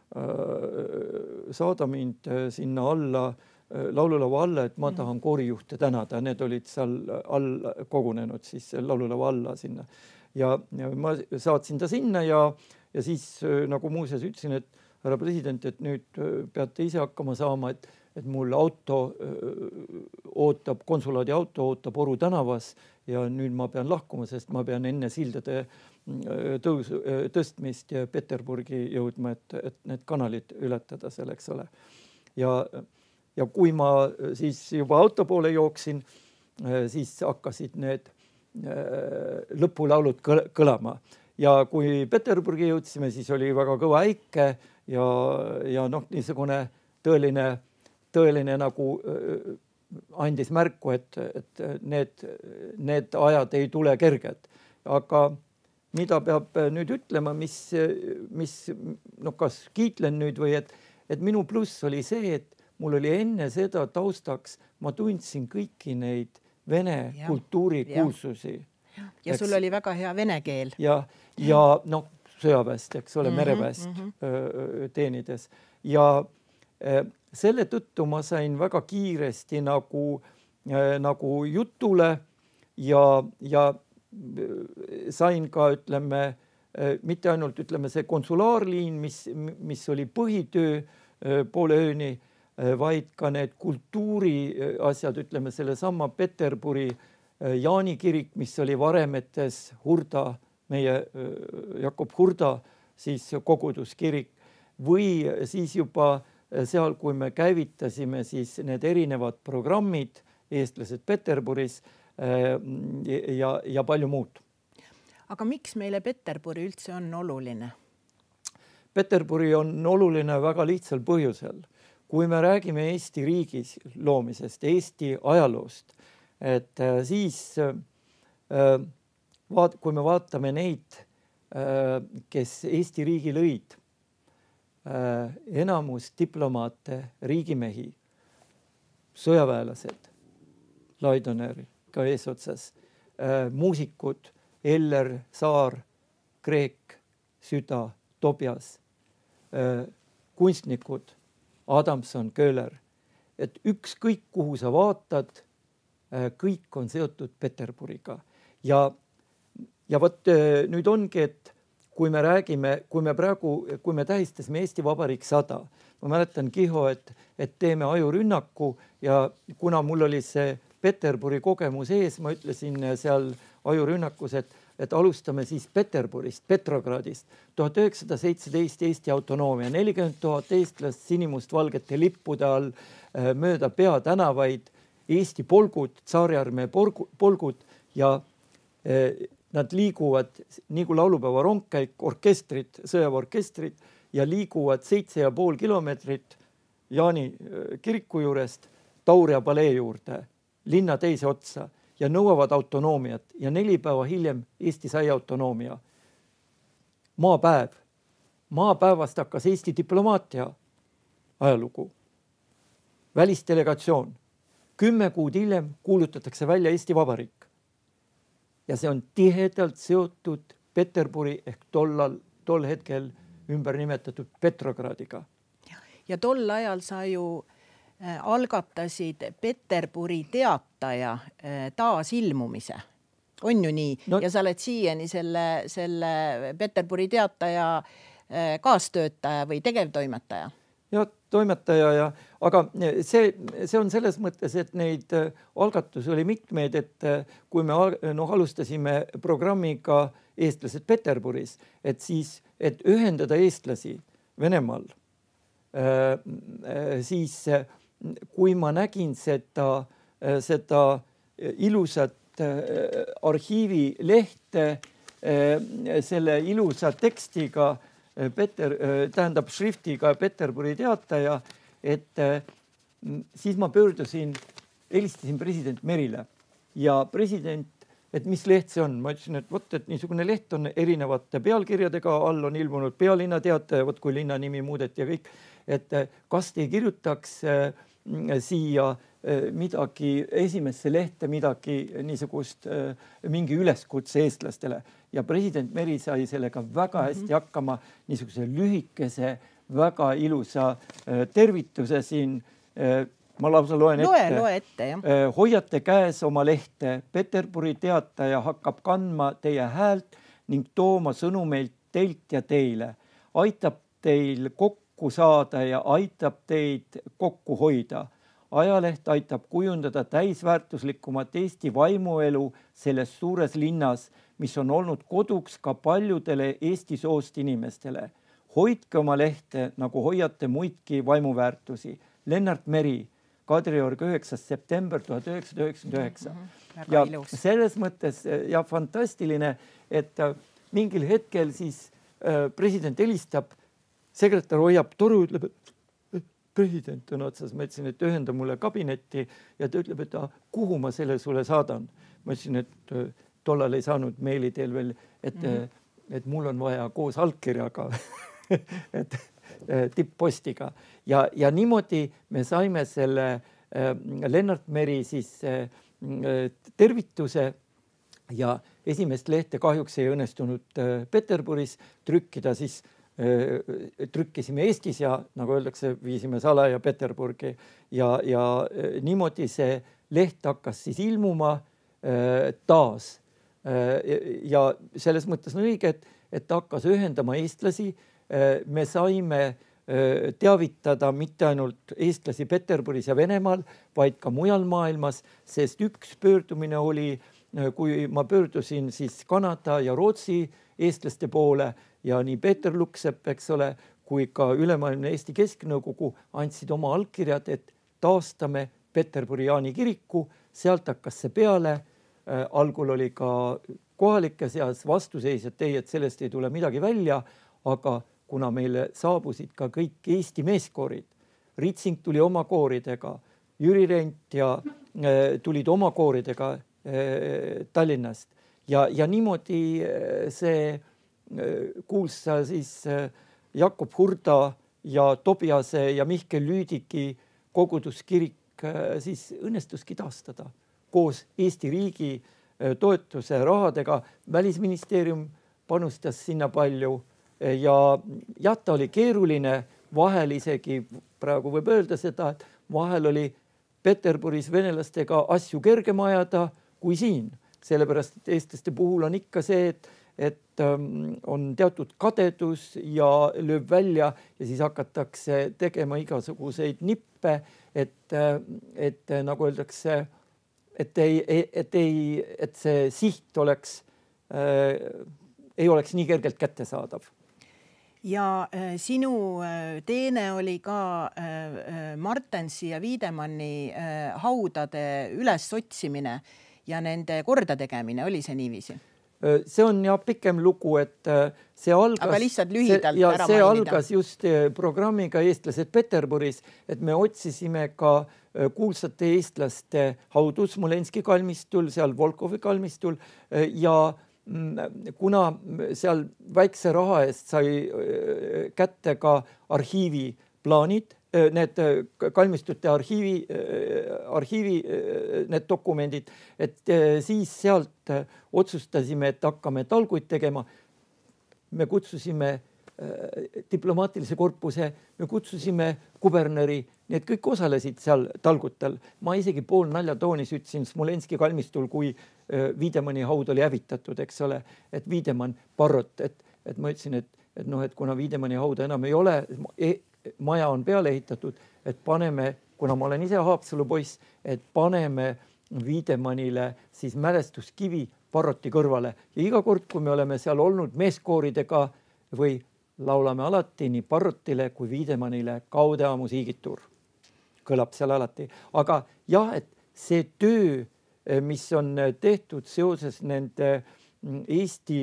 saada mind sinna alla, laululava alla, et ma tahan koorijuhte tänada. Need olid seal all kogunenud siis laululava alla sinna. Ja, ja ma saatsin ta sinna ja, ja siis nagu muuseas ütlesin, et härra president, et nüüd peate ise hakkama saama, et et mul auto ootab, konsulaadi auto ootab Oru tänavas ja nüüd ma pean lahkuma, sest ma pean enne sildade tõus, tõstmist ja Peterburgi jõudma, et, et need kanalid ületada seal, eks ole. Ja, ja kui ma siis juba auto poole jooksin, siis hakkasid need lõpulaulud kõlama. Ja kui Peterburgi jõudsime, siis oli väga kõva äike ja, ja noh, niisugune tõeline tõeline nagu andis märku, et, et need, need ajad ei tule kerged. Aga mida peab nüüd ütlema, mis, mis no kas kiitlen nüüd või et, et minu pluss oli see, et mul oli enne seda taustaks, ma tundsin kõiki neid vene ja, kultuurikuulsusi. Ja. ja sul oli väga hea vene keel. Ja, ja noh, sõjaväest, eks ole, mereväest mm -hmm. teenides. Ja selle tõttu ma sain väga kiiresti nagu, nagu jutule ja, ja sain ka, ütleme, mitte ainult, ütleme, see konsulaarliin, mis, mis oli põhitöö poole ööni, vaid ka need kultuuri asjad, ütleme, selle sama Peterburi Jaani kirik, mis oli varemetes Hurda, meie Jakob Hurda siis koguduskirik, või siis juba seal, kui me käivitasime siis need erinevad programmid, eestlased Peterburis ja, ja palju muud. Aga miks meile Peterburi üldse on oluline? Peterburi on oluline väga lihtsal põhjusel. Kui me räägime Eesti riigis loomisest, Eesti ajaloost, et siis vaat, kui me vaatame neid, kes Eesti riigi lõid, enamus diplomaate, riigimehi, sõjaväelased, Laidoner ka eesotsas, muusikud, Eller, Saar, Kreek, Süda, Tobias, kunstnikud, Adamson, Köhler, et ükskõik kuhu sa vaatad, kõik on seotud Peterburiga. Ja, ja vot nüüd ongi, et kui me räägime, kui me praegu, kui me tähistasime Eesti Vabariik sada, ma mäletan, Kiho, et, et teeme ajurünnaku ja kuna mul oli see Peterburi kogemus ees, ma ütlesin seal ajurünnakus, et, et alustame siis Peterburist, Petrogradist, tuhat üheksasada seitseteist Eesti autonoomia, nelikümmend tuhat eestlast sinimustvalgete lippude all mööda peatänavaid, Eesti polgud, Tsaariarmee polgud ja nad liiguvad nagu laulupäeva rongkäik, orkestrid, sõjaväeorkestrid ja liiguvad seitse ja pool kilomeetrit Jaani kiriku juurest Tauria palee juurde, linna teise otsa ja nõuavad autonoomiat ja neli päeva hiljem Eesti sai autonoomia. Maapäev. Maapäevast hakkas Eesti diplomaatia ajalugu. Välisdelegatsioon. Kümme kuud hiljem kuulutatakse välja Eesti Vabariik. Ja see on tihedalt seotud Peterburi ehk tollal, tol hetkel ümber nimetatud Petrogradiga. Ja tol ajal sa ju algatasid Peterburi teataja taasilmumise. On ju nii? No, ja sa oled siiani selle, selle Peterburi teataja kaastöötaja või tegevtoimetaja? Ja toimetaja, ja, aga see, see on selles mõttes, et neid algatusi oli mitmeid, et kui me no, alustasime programmiga eestlased Peterburis, et siis, et ühendada eestlasi Venemaal, siis kui ma nägin seda, seda ilusat arhiivilehte selle ilusa tekstiga, Peter, tähendab šriftiga Peterburi teataja, et siis ma pöördusin, helistasin president Merile ja president, et mis leht see on? Ma ütlesin, et vot, et niisugune leht on erinevate pealkirjadega, all on ilmunud pealinna teataja, vot kui linna nimi muudeti ja kõik, et kas te kirjutaks siia midagi, esimesse lehte midagi niisugust, mingi üleskutse eestlastele. Ja president Meri sai sellega väga hästi hakkama, niisuguse lühikese, väga ilusa tervituse siin. Ma lausa loen ette. Loe, loe ette, jah. Hoiate käes oma lehte. Peterburi teataja hakkab kandma teie häält ning tooma sõnumeilt teilt ja teile. Aitab teil kokku saada ja aitab teid kokku hoida. Ajaleht aitab kujundada täisväärtuslikumat Eesti vaimuelu selles suures linnas, mis on olnud koduks ka paljudele Eesti soost inimestele. Hoidke oma lehte, nagu hoiate muidki vaimuväärtusi. Lennart Meri, Kadriorg üheksas september tuhat üheksasada üheksakümmend üheksa. Mm-hmm. Ja ilus. Selles mõttes ja fantastiline, et mingil hetkel siis president helistab, sekretär hoiab toru, ütleb, et president on otsas. Ma ütlesin, et ühenda mulle kabinetti ja ta ütleb, et kuhu ma selle sulle saadan. Ma ütlesin, et tollal ei saanud meili teel veel, et, mm-hmm. et mul on vaja koos allkirjaga, et tipp-postiga. Ja, ja niimoodi me saime selle äh, Lennart Meri siis äh, tervituse ja esimest lehte kahjuks ei õnnestunud Peterburis trükkida, siis trükkisime Eestis ja nagu öeldakse, viisime salaja Peterburgi ja, ja niimoodi see leht hakkas siis ilmuma taas. Ja selles mõttes on õige, et, et ta hakkas ühendama eestlasi. Me saime teavitada mitte ainult eestlasi Peterburis ja Venemaal, vaid ka mujal maailmas, sest üks pöördumine oli, kui ma pöördusin siis Kanada ja Rootsi eestlaste poole ja nii Peeter Luksepp, eks ole, kui ka Ülemaailmne Eesti Kesknõukogu andsid oma allkirjad, et taastame Peterburi Jaani kiriku, sealt hakkas see peale. Algul oli ka kohalike seas vastuseis, et ei, et sellest ei tule midagi välja, aga kuna meile saabusid ka kõik Eesti meeskoorid, Ritsing tuli oma kooridega, Jüri Rent ja äh, tulid oma kooridega äh, Tallinnast ja, ja niimoodi see äh, kuulsa siis äh, Jakob Hurda ja Tobiase ja Mihkel Lüüdiki koguduskirik äh, siis õnnestuski taastada koos Eesti riigi toetuse rahadega. Välisministeerium panustas sinna palju ja jah, ta oli keeruline, vahel isegi praegu võib öelda seda, et vahel oli Peterburis venelastega asju kergem ajada kui siin. Sellepärast, et eestlaste puhul on ikka see, et, et on teatud kadedus ja lööb välja ja siis hakatakse tegema igasuguseid nippe, et, et nagu öeldakse, et ei, et ei, et see siht oleks, äh, ei oleks nii kergelt kättesaadav. Ja äh, sinu äh, teene oli ka äh, Martensi ja Wiedemanni äh, haudade üles otsimine ja nende korda tegemine, oli see niiviisi? See on ja pikem lugu, et see algas, aga lihtsalt lühidalt see, ja ära see mainida. Algas just programmiga Eestlased Peterburis, et me otsisime ka kuulsate eestlaste haudu Smolenski kalmistul, seal Volkovi kalmistul ja kuna seal väikse raha eest sai kätte ka arhiivi plaanid, need kalmistute arhiivi, arhiivi need dokumendid, et siis sealt otsustasime, et hakkame talguid tegema. Me kutsusime diplomaatilise korpuse, me kutsusime kuberneri, need kõik osalesid seal talgutel. Ma isegi pool naljatoonis ütlesin Smolenski kalmistul, kui Wiedemanni haud oli hävitatud, eks ole, et Wiedemann Parrot, et, et ma ütlesin, et, et noh, et kuna Wiedemanni hauda enam ei ole, maja on peale ehitatud, et paneme, kuna ma olen ise Haapsalu poiss, et paneme Wiedemannile siis mälestuskivi Parroti kõrvale ja iga kord, kui me oleme seal olnud meeskooridega või laulame alati nii Parrotile kui Wiedemannile Kaude aamu siigitur. Kõlab seal alati. Aga jah, et see töö, mis on tehtud seoses nende Eesti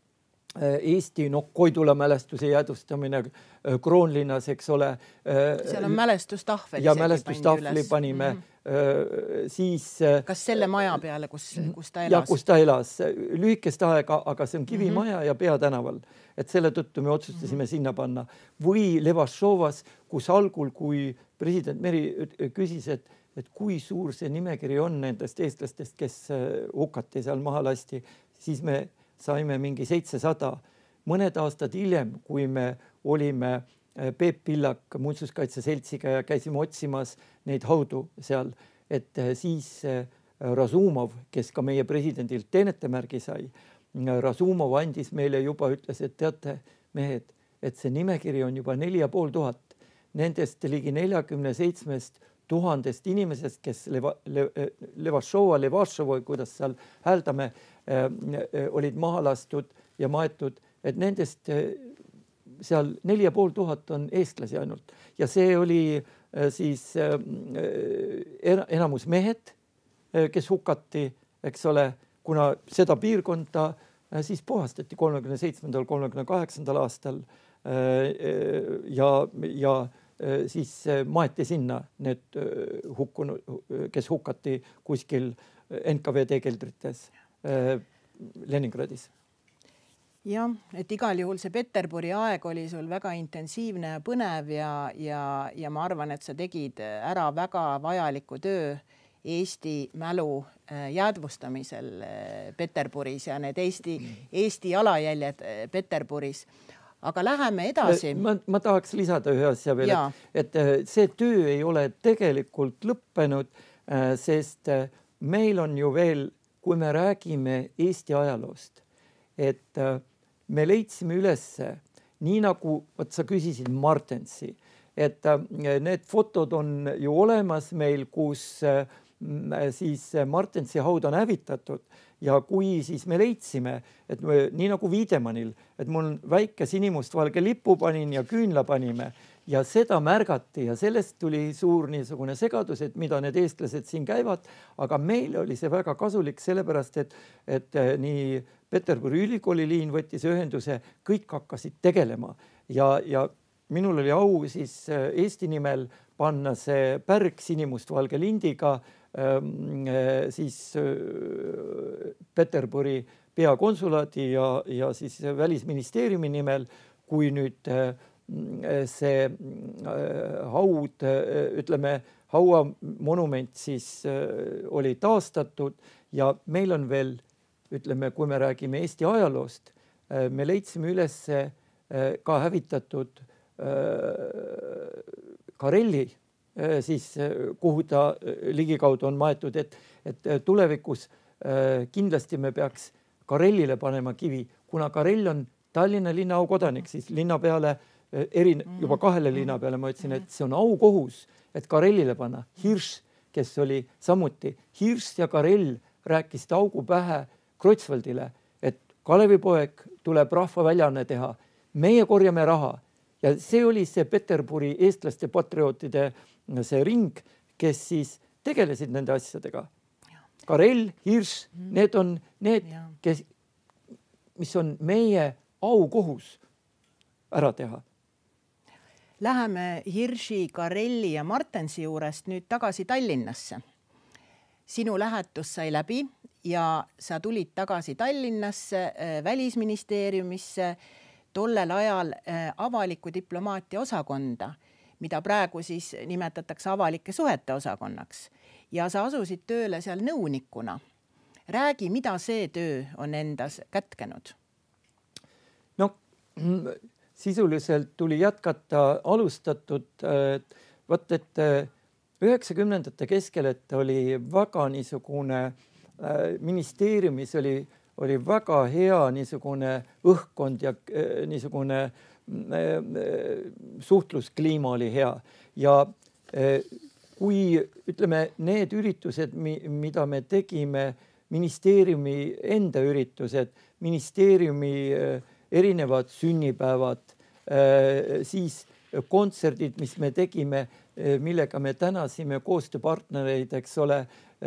Eesti no, Koidula mälestuse jäädustamine Kroonlinnas, eks ole. Seal on mälestustahvel. Ja mälestustahvli panime. Mm-hmm. Siis, kas selle maja peale, kus, kus ta elas? Ja kus ta elas. Lühikest aega, aga see on Kivimaja mm-hmm. ja Peatänaval. Et selle tõttu me otsustasime mm-hmm. sinna panna. Või Levašovas, kus algul, kui president Meri küsis, et, et kui suur see nimekiri on nendest eestlastest, kes hukati seal maha lasti, siis me saime mingi seitsesada. Mõned aastad hiljem, kui me olime Peep Pillak muinsuskaitse seltsiga ja käisime otsimas neid haudu seal, et siis Razumov, kes ka meie presidendilt teenetemärgi sai, Razumov andis meile juba, ütles, et teate mehed, et see nimekiri on juba neli ja pool tuhat. Nendest ligi neljakümne seitsmest tuhandest inimesest, kes Leva, Le, Levašova, Levašova, kuidas seal hääldame, olid maha lastud ja maetud, et nendest seal neli ja pool tuhat on eestlasi ainult. Ja see oli siis enamus mehed, kes hukati, eks ole, kuna seda piirkonda siis puhastati kolmekümne seitsmendal, kolmekümne kaheksandal aastal ja, ja siis maeti sinna need hukkunu, kes hukati kuskil N K V D-keldrites Leningradis. Jah, et igal juhul see Peterburi aeg oli sul väga intensiivne ja põnev ja, ja, ja ma arvan, et sa tegid ära väga vajaliku töö Eesti mälu jäädvustamisel Peterburis ja need Eesti, Eesti jalajäljed Peterburis. Aga läheme edasi. Ma, ma tahaks lisada ühe asja veel, et, et see töö ei ole tegelikult lõppenud, sest meil on ju veel, kui me räägime Eesti ajaloost, et me leidsime ülesse, nii nagu võt, sa küsisid Martensi, et need fotod on ju olemas meil, kus siis Martensi haud on hävitatud ja kui siis me leidsime, et me, nii nagu Wiedemannil, et mul väike sinimustvalge lipu panin ja küünla panime ja seda märgati ja sellest tuli suur niisugune segadus, et mida need eestlased siin käivad, aga meil oli see väga kasulik sellepärast, et, et nii Peterburi ülikooli liin võttis ühenduse, kõik hakkasid tegelema ja, ja minul oli au siis Eesti nimel panna see pärg sinimustvalge lindiga siis Peterburi peakonsulaadi ja, ja siis välisministeeriumi nimel, kui nüüd see haud, ütleme, hauamonument siis oli taastatud ja meil on veel, ütleme, kui me räägime Eesti ajaloost, me leidsime üles ka hävitatud Karelli, siis kuhu ta ligikaudu on maetud, et, et tulevikus kindlasti me peaks Karellile panema kivi, kuna Karell on Tallinna linna aukodanik, siis linna peale, eri, juba kahele linna peale ma ütlesin, et see on aukohus, et Karellile panna. Hirš, kes oli samuti, Hirš ja Karell rääkisid augu pähe Kreutzwaldile, et Kalevipoeg tuleb rahvaväljane teha, meie korjame raha ja see oli see Peterburi eestlaste patriootide see ring, kes siis tegelesid nende asjadega. Karell, Hirš, need on need, kes, mis on meie aukohus ära teha. Läheme Hirši, Karelli ja Martensi juurest nüüd tagasi Tallinnasse. Sinu lähetus sai läbi ja sa tulid tagasi Tallinnasse, välisministeeriumisse, tollel ajal avaliku diplomaatia osakonda, mida praegu siis nimetatakse avalike suhete osakonnaks. Ja sa asusid tööle seal nõunikuna. Räägi, mida see töö on endas kätkenud? No, sisuliselt tuli jätkata alustatud, võt, et üheksakümnendate keskel, et oli väga niisugune, ministeeriumis oli, oli väga hea niisugune õhkkond ja niisugune suhtluskliima oli hea ja kui ütleme need üritused, mida me tegime, ministeeriumi enda üritused, ministeeriumi erinevad sünnipäevad, siis kontserdid, mis me tegime, millega me tänasime koostööpartnereid, eks ole,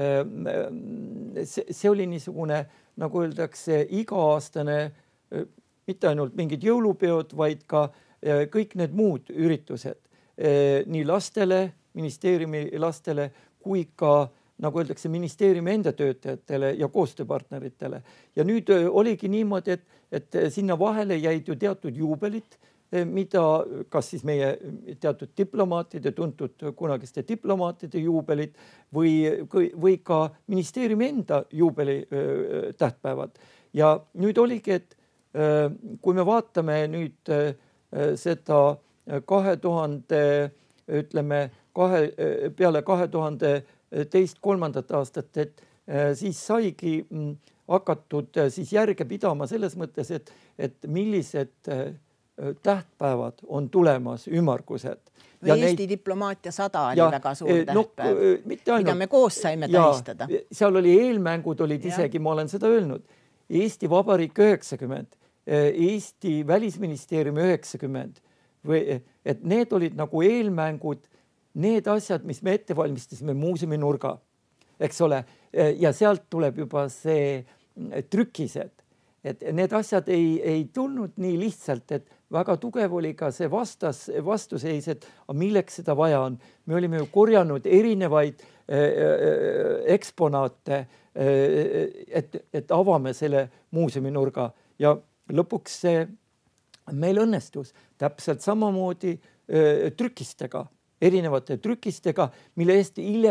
see, see oli niisugune, nagu öeldakse, iga-aastane mitte ainult mingid jõulupeod, vaid ka kõik need muud üritused nii lastele, ministeeriumi lastele, kui ka, nagu öeldakse, ministeeriumi enda töötajatele ja koostööpartneritele. Ja nüüd oligi niimoodi, et, et sinna vahele jäid ju teatud juubelit, mida kas siis meie teatud diplomaatide, tuntud kunagiste diplomaatide juubelid või, või ka ministeeriumi enda juubeli tähtpäevad. Ja nüüd oligi, et kui me vaatame nüüd seda kahe tuhande, ütleme, kahe, peale kahe tuhande teist kolmandat aastat, et siis saigi hakatud siis järge pidama selles mõttes, et, et millised tähtpäevad on tulemas, ümmargused. Või Eesti neid... diplomaatia sada oli ja, väga suur tähtpäev, no, mitte ainult, mida me koos saime ja, tähistada. Seal oli eelmängud, olid ja. Isegi, ma olen seda öelnud, Eesti Vabariik üheksakümmend, Eesti Välisministeerium üheksakümmend, või, et need olid nagu eelmängud, need asjad, mis me ette valmistasime muuseumi nurga, eks ole, ja sealt tuleb juba see trükised, et need asjad ei, ei tulnud nii lihtsalt, et väga tugev oli ka see vastas, vastuseis, et milleks seda vaja on. Me olime ju korjanud erinevaid eksponaate, et, et avame selle muuseumi nurga ja lõpuks see meil õnnestus täpselt samamoodi trükistega, erinevate trükistega, mille eest hiljem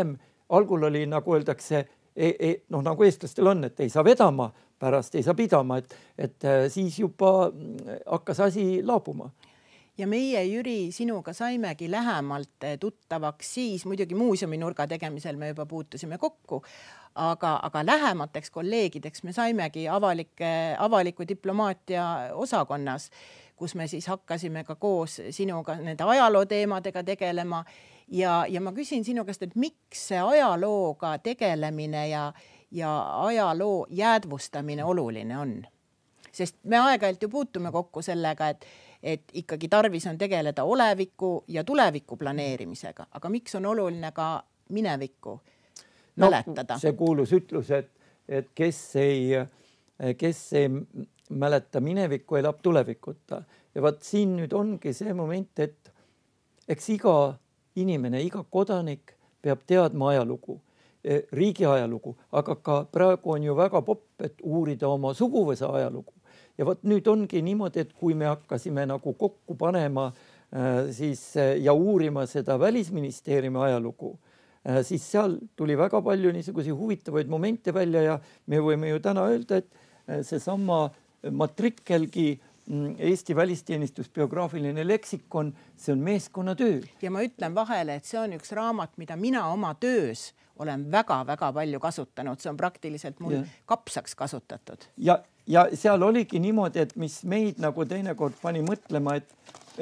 algul oli, nagu öeldakse, e, e, noh, nagu eestlastel on, et ei saa vedama, pärast ei saa pidama, et, et siis juba hakkas asi laabuma. Ja meie, Jüri, sinuga saimegi lähemalt tuttavaks siis, muidugi muuseumi nurga tegemisel me juba puutusime kokku, aga, aga lähemateks kolleegideks me saimegi avalike, avaliku diplomaatia osakonnas, kus me siis hakkasime ka koos sinuga nende ajaloo teemadega tegelema. Ja, ja ma küsin sinu käest, et miks see ajalooga tegelemine ja, ja ajaloo jäädvustamine oluline on? Sest me aeg-ajalt ju puutume kokku sellega, et, et ikkagi tarvis on tegeleda oleviku ja tuleviku planeerimisega, aga miks on oluline ka minevikku no, mäletada? See kuulus ütlus, et, et kes ei, kes ei mäleta minevikku, elab tulevikuta. Ja vaat siin nüüd ongi see moment, et eks iga inimene, iga kodanik peab teadma ajalugu, riigi ajalugu, aga ka praegu on ju väga popp, et uurida oma suguvõsa ajalugu. Ja vot nüüd ongi niimoodi, et kui me hakkasime nagu kokku panema siis, ja uurima seda Välisministeeriumi ajalugu, siis seal tuli väga palju niisugusi huvitavaid momente välja ja me võime ju täna öelda, et see sama matrikelgi Eesti välisteenistus biograafiline leksikon, see on meeskonnatöö. Ja ma ütlen vahele, et see on üks raamat, mida mina oma töös olen väga-väga palju kasutanud. See on praktiliselt mul ja. kapsaks kasutatud. Ja, ja seal oligi niimoodi, et mis meid nagu teinekord pani mõtlema, et,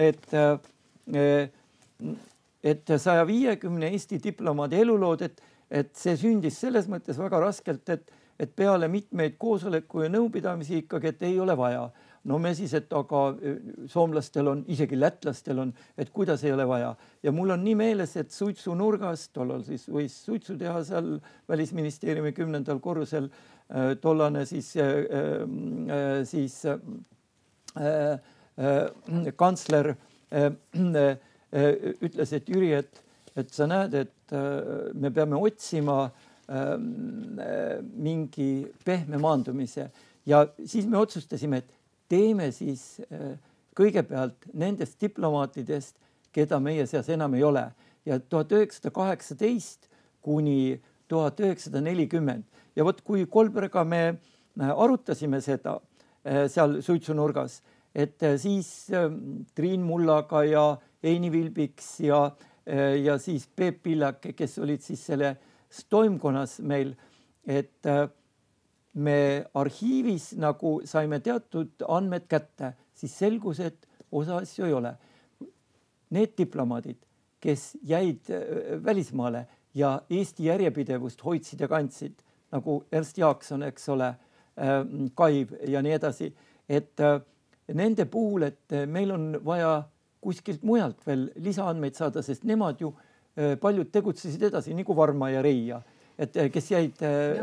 et, et saja viiekümne Eesti diplomaadi elulood, et, et see sündis selles mõttes väga raskelt, et, et peale mitmeid koosoleku ja nõupidamisi ikkagi, et ei ole vaja. No me siis, et aga soomlastel on, isegi lätlastel on, et kuidas ei ole vaja. Ja mul on nii meeles, et suitsu nurgas, tollal siis võis suitsu teha seal Välisministeeriumi kümnendal korrusel, tollane siis, siis kantsler ütles, et Jüri, et, et sa näed, et me peame otsima mingi pehme maandumise. Ja siis me otsustasime, et teeme siis kõigepealt nendest diplomaatidest, keda meie seas enam ei ole. Ja tuhat üheksasada kaheksateist kuni tuhat üheksasada nelikümmend. Ja vot kui Kolberga me arutasime seda seal suitsunurgas, et siis Triin Mullaga ja Eini Vilbiks ja, ja siis Peep Pillake, kes olid siis selle toimkonnas meil, et me arhiivis nagu saime teatud andmed kätte, siis selgus, et osa asju ei ole. Need diplomaadid, kes jäid välismaale ja Eesti järjepidevust hoidsid ja kandsid, nagu Ernst Jaakson, eks ole, Kaiv ja nii edasi, et nende puhul, et meil on vaja kuskilt mujalt veel lisaandmeid saada, sest nemad ju paljud tegutsesid edasi, nagu Varma ja Reija, et kes jäid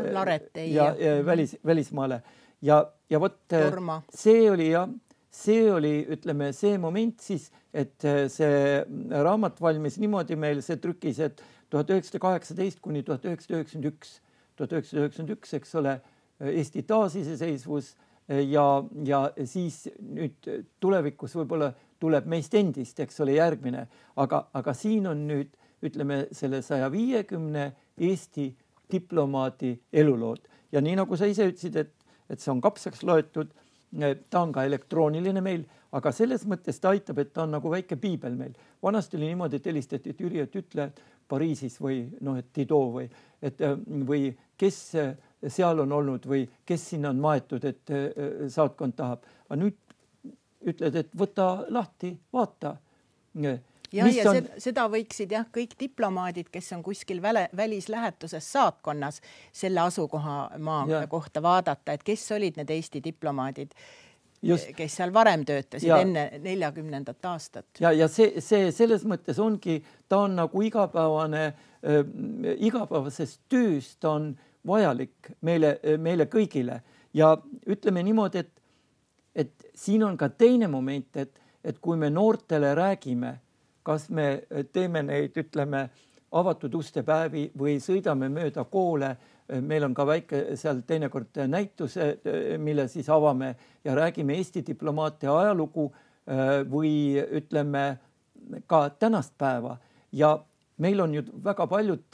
ja, ja välis, välismaale ja, ja vot Torma. see oli ja see oli, ütleme, see moment siis, et see raamat valmis niimoodi meil see trükis, et tuhat üheksasada kaheksateist kuni tuhat üheksasada üheksakümmend üks, tuhat üheksasada üheksakümmend üks, eks ole, Eesti taasiseseisvus ja, ja siis nüüd tulevikus võib-olla tuleb meist endist, eks ole, järgmine, aga, aga siin on nüüd, ütleme, selle saja viiekümne Eesti diplomaadi elulood. Ja nii nagu sa ise ütlesid, et, et see on kapsaks loetud, ta on ka elektrooniline meil, aga selles mõttes ta aitab, et ta on nagu väike piibel meil. Vanasti oli niimoodi, et helistati, et Jüri, et ütle Pariisis või noh, et Tido või, et, või kes seal on olnud või kes sinna on maetud, et saatkond tahab. Aga nüüd ütled, et võta lahti, vaata. Ja, ja on... seda võiksid jah, kõik diplomaadid, kes on kuskil väle, välislähetuses saatkonnas selle asukoha maa ja. kohta vaadata, et kes olid need Eesti diplomaadid, Just. kes seal varem töötasid ja. enne neljakümnendat aastat. Ja, ja see, see selles mõttes ongi, ta on nagu igapäevane, äh, igapäevases töös, ta on vajalik meile, meile kõigile. Ja ütleme niimoodi, et, et siin on ka teine moment, et, et kui me noortele räägime, kas me teeme neid, ütleme, avatud uste päevi või sõidame mööda koole. Meil on ka väike seal teinekord näituse, mille siis avame ja räägime Eesti diplomaatia ajalugu või ütleme ka tänast päeva. Ja meil on ju väga paljud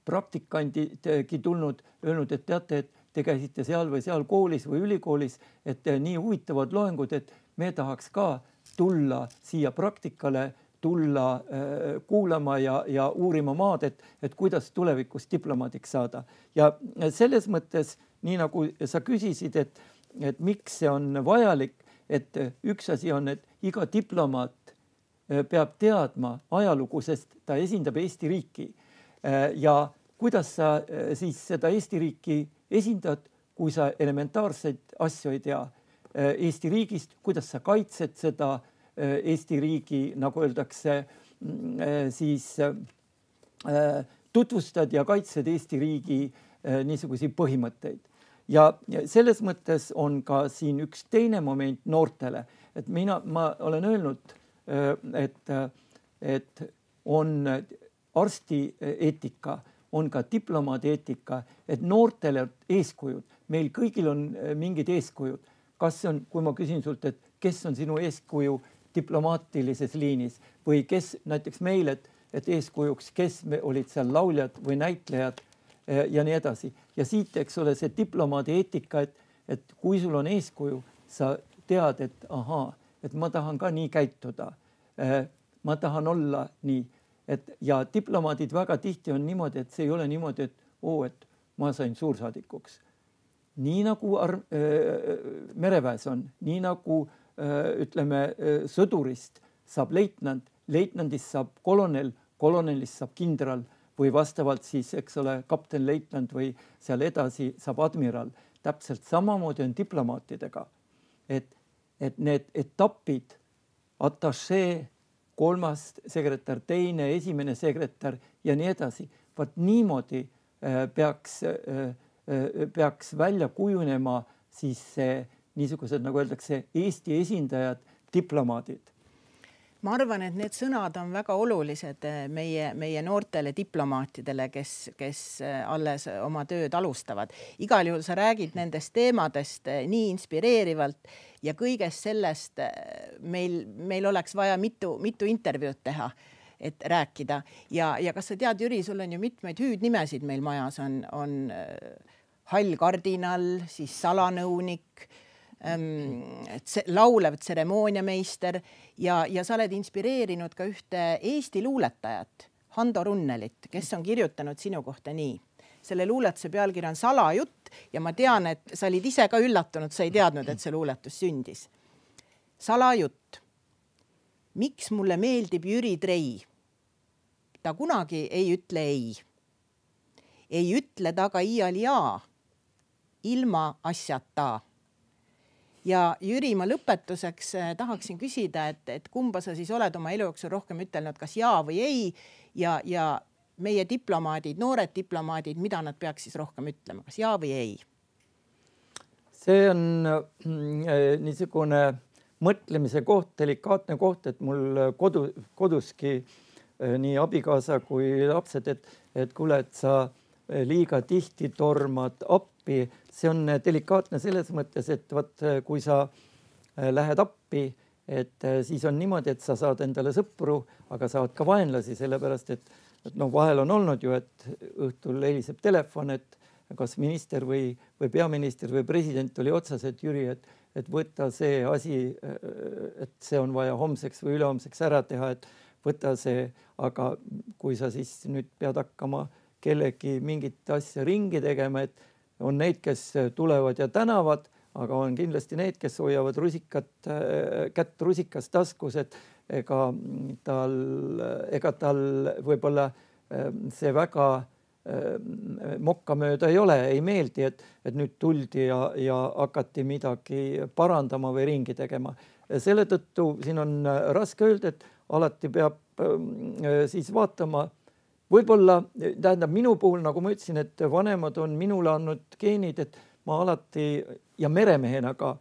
praktikandidki tulnud, öelnud, et teate, et te käisite seal või seal koolis või ülikoolis, et nii huvitavad loengud, et me tahaks ka tulla siia praktikale, tulla äh, kuulama ja, ja uurima maad, et, et kuidas tulevikus diplomaadiks saada. Ja selles mõttes, nii nagu sa küsisid, et, et miks see on vajalik, et üks asi on, et iga diplomaat peab teadma ajalugu, sest ta esindab Eesti riiki. Ja kuidas sa siis seda Eesti riiki esindad, kui sa elementaarseid asju ei tea Eesti riigist, kuidas sa kaitsed seda Eesti riigi, nagu öeldakse, siis tutvustad ja kaitsed Eesti riigi niisuguseid põhimõtteid. Ja selles mõttes on ka siin üks teine moment noortele, et mina, ma olen öelnud, et, et on arsti eetika, on ka diplomaadi eetika, et noortele eeskujud, meil kõigil on mingid eeskujud. Kas on, kui ma küsin sult, et kes on sinu eeskuju diplomaatilises liinis või kes näiteks meil, et, et eeskujuks, kes me olid seal lauljad või näitlejad ja nii edasi. Ja siit, eks ole, see diplomaadi eetika, et, et kui sul on eeskuju, sa tead, et ahaa, et ma tahan ka nii käituda. Ma tahan olla nii. Et, ja diplomaadid väga tihti on niimoodi, et see ei ole niimoodi, et oo, et ma sain suursaadikuks. Nii nagu ar- äh, mereväes on, nii nagu äh, ütleme äh, sõdurist saab leitnant, leitnandist saab kolonel, kolonelist saab kindral või vastavalt siis, eks ole, kapten, leitnant või seal edasi saab admiral. Täpselt samamoodi on diplomaatidega, et, et need etapid, atašee, kolmas sekretär, teine, esimene sekretär ja nii edasi. Vaat niimoodi äh, peaks, äh, peaks välja kujunema siis see, niisugused, nagu öeldakse, Eesti esindajad, diplomaadid. Ma arvan, et need sõnad on väga olulised meie, meie noortele diplomaatidele, kes, kes alles oma tööd alustavad. Igal juhul sa räägid nendest teemadest nii inspireerivalt ja kõigest sellest meil, meil oleks vaja mitu, mitu intervjuud teha, et rääkida. Ja, ja kas sa tead, Jüri, sul on ju mitmeid hüüdnimesid meil majas, on, on hall kardinal, siis salanõunik, laulev tseremooniameister ja, ja sa oled inspireerinud ka ühte Eesti luuletajat, Hando Runnelit, kes on kirjutanud sinu kohta nii. Selle luuletuse pealkiri on Salajutt ja ma tean, et sa olid ise ka üllatunud, sa ei teadnud, et see luuletus sündis. Salajutt. Miks mulle meeldib Jüri Trei? Ta kunagi ei ütle ei. Ei ütle ta ka iial jaa, ilma asjata. Ja Jüri, ma lõpetuseks tahaksin küsida, et, et kumba sa siis oled oma elu jooksul rohkem ütelnud, kas jaa või ei ja, ja meie diplomaadid, noored diplomaadid, mida nad peaks siis rohkem ütlema, kas jaa või ei? See on äh, niisugune mõtlemise koht, delikaatne koht, et mul kodu, koduski äh, nii abikaasa kui lapsed, et, et kuule, et sa liiga tihti tormad appi. See on delikaatne selles mõttes, et võt, kui sa lähed appi, et siis on niimoodi, et sa saad endale sõpru, aga saad ka vaenlasi, sellepärast et, et no, vahel on olnud ju, et õhtul heliseb telefon, et kas minister või, või peaminister või president oli otsas, et Jüri, et, et võtta see asi, et see on vaja homseks või ülehomseks ära teha, et võta see, aga kui sa siis nüüd pead hakkama kellegi mingit asja ringi tegema, et on neid, kes tulevad ja tänavad, aga on kindlasti need, kes hoiavad rusikat, kätt rusikas taskus, et ega tal, ega tal võib-olla see väga mokkamööda ei ole, ei meeldi, et, et nüüd tuldi ja, ja hakati midagi parandama või ringi tegema. Selle tõttu siin on raske öelda, et alati peab siis vaatama. Võib-olla, tähendab minu puhul, nagu ma ütlesin, et vanemad on minule andnud geenid, et ma alati ja meremehena ka,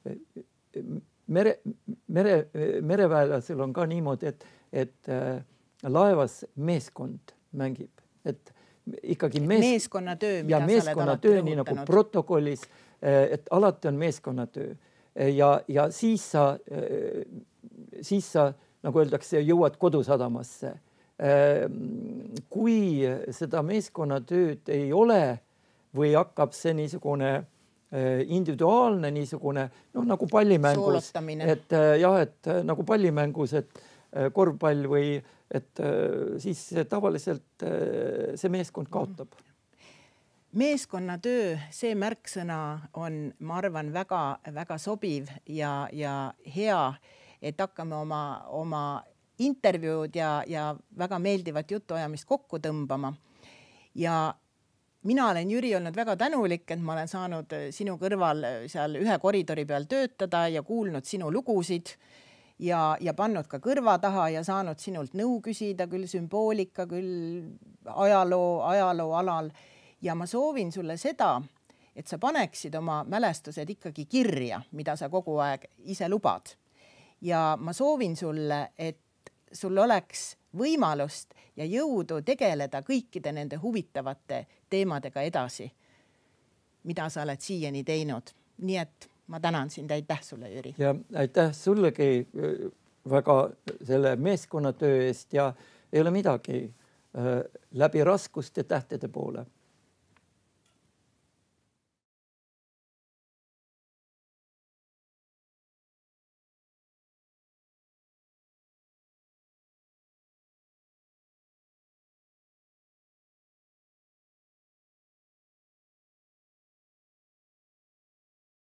mere, mere, mereväelasel on ka niimoodi, et, et laevas meeskond mängib, et ikkagi mees... meeskonnatöö, ja meeskonnatöö, nii nagu protokollis, et alati on meeskonnatöö ja, ja siis sa, siis sa, nagu öeldakse, jõuad kodusadamasse. kui seda meeskonnatööd ei ole või hakkab see niisugune individuaalne niisugune, noh nagu pallimängus, et jah, et nagu pallimängus, et korvpall või et siis tavaliselt see meeskond kaotab. Meeskonnatöö, see märksõna on, ma arvan, väga, väga sobiv ja, ja hea, et hakkame oma, oma intervjuud ja, ja väga meeldivat jutuajamist kokku tõmbama. Ja mina olen, Jüri, olnud väga tänulik, et ma olen saanud sinu kõrval seal ühe koridori peal töötada ja kuulnud sinu lugusid ja, ja pannud ka kõrva taha ja saanud sinult nõu küsida, küll sümboolika, küll ajaloo, ajaloo alal. Ja ma soovin sulle seda, et sa paneksid oma mälestused ikkagi kirja, mida sa kogu aeg ise lubad. Ja ma soovin sulle, et sul oleks võimalust ja jõudu tegeleda kõikide nende huvitavate teemadega edasi, mida sa oled siiani teinud. Nii et ma tänan sind, aitäh sulle, Jüri. Ja aitäh sullegi väga selle meeskonnatöö eest ja ei ole midagi läbi raskuste tähtede poole.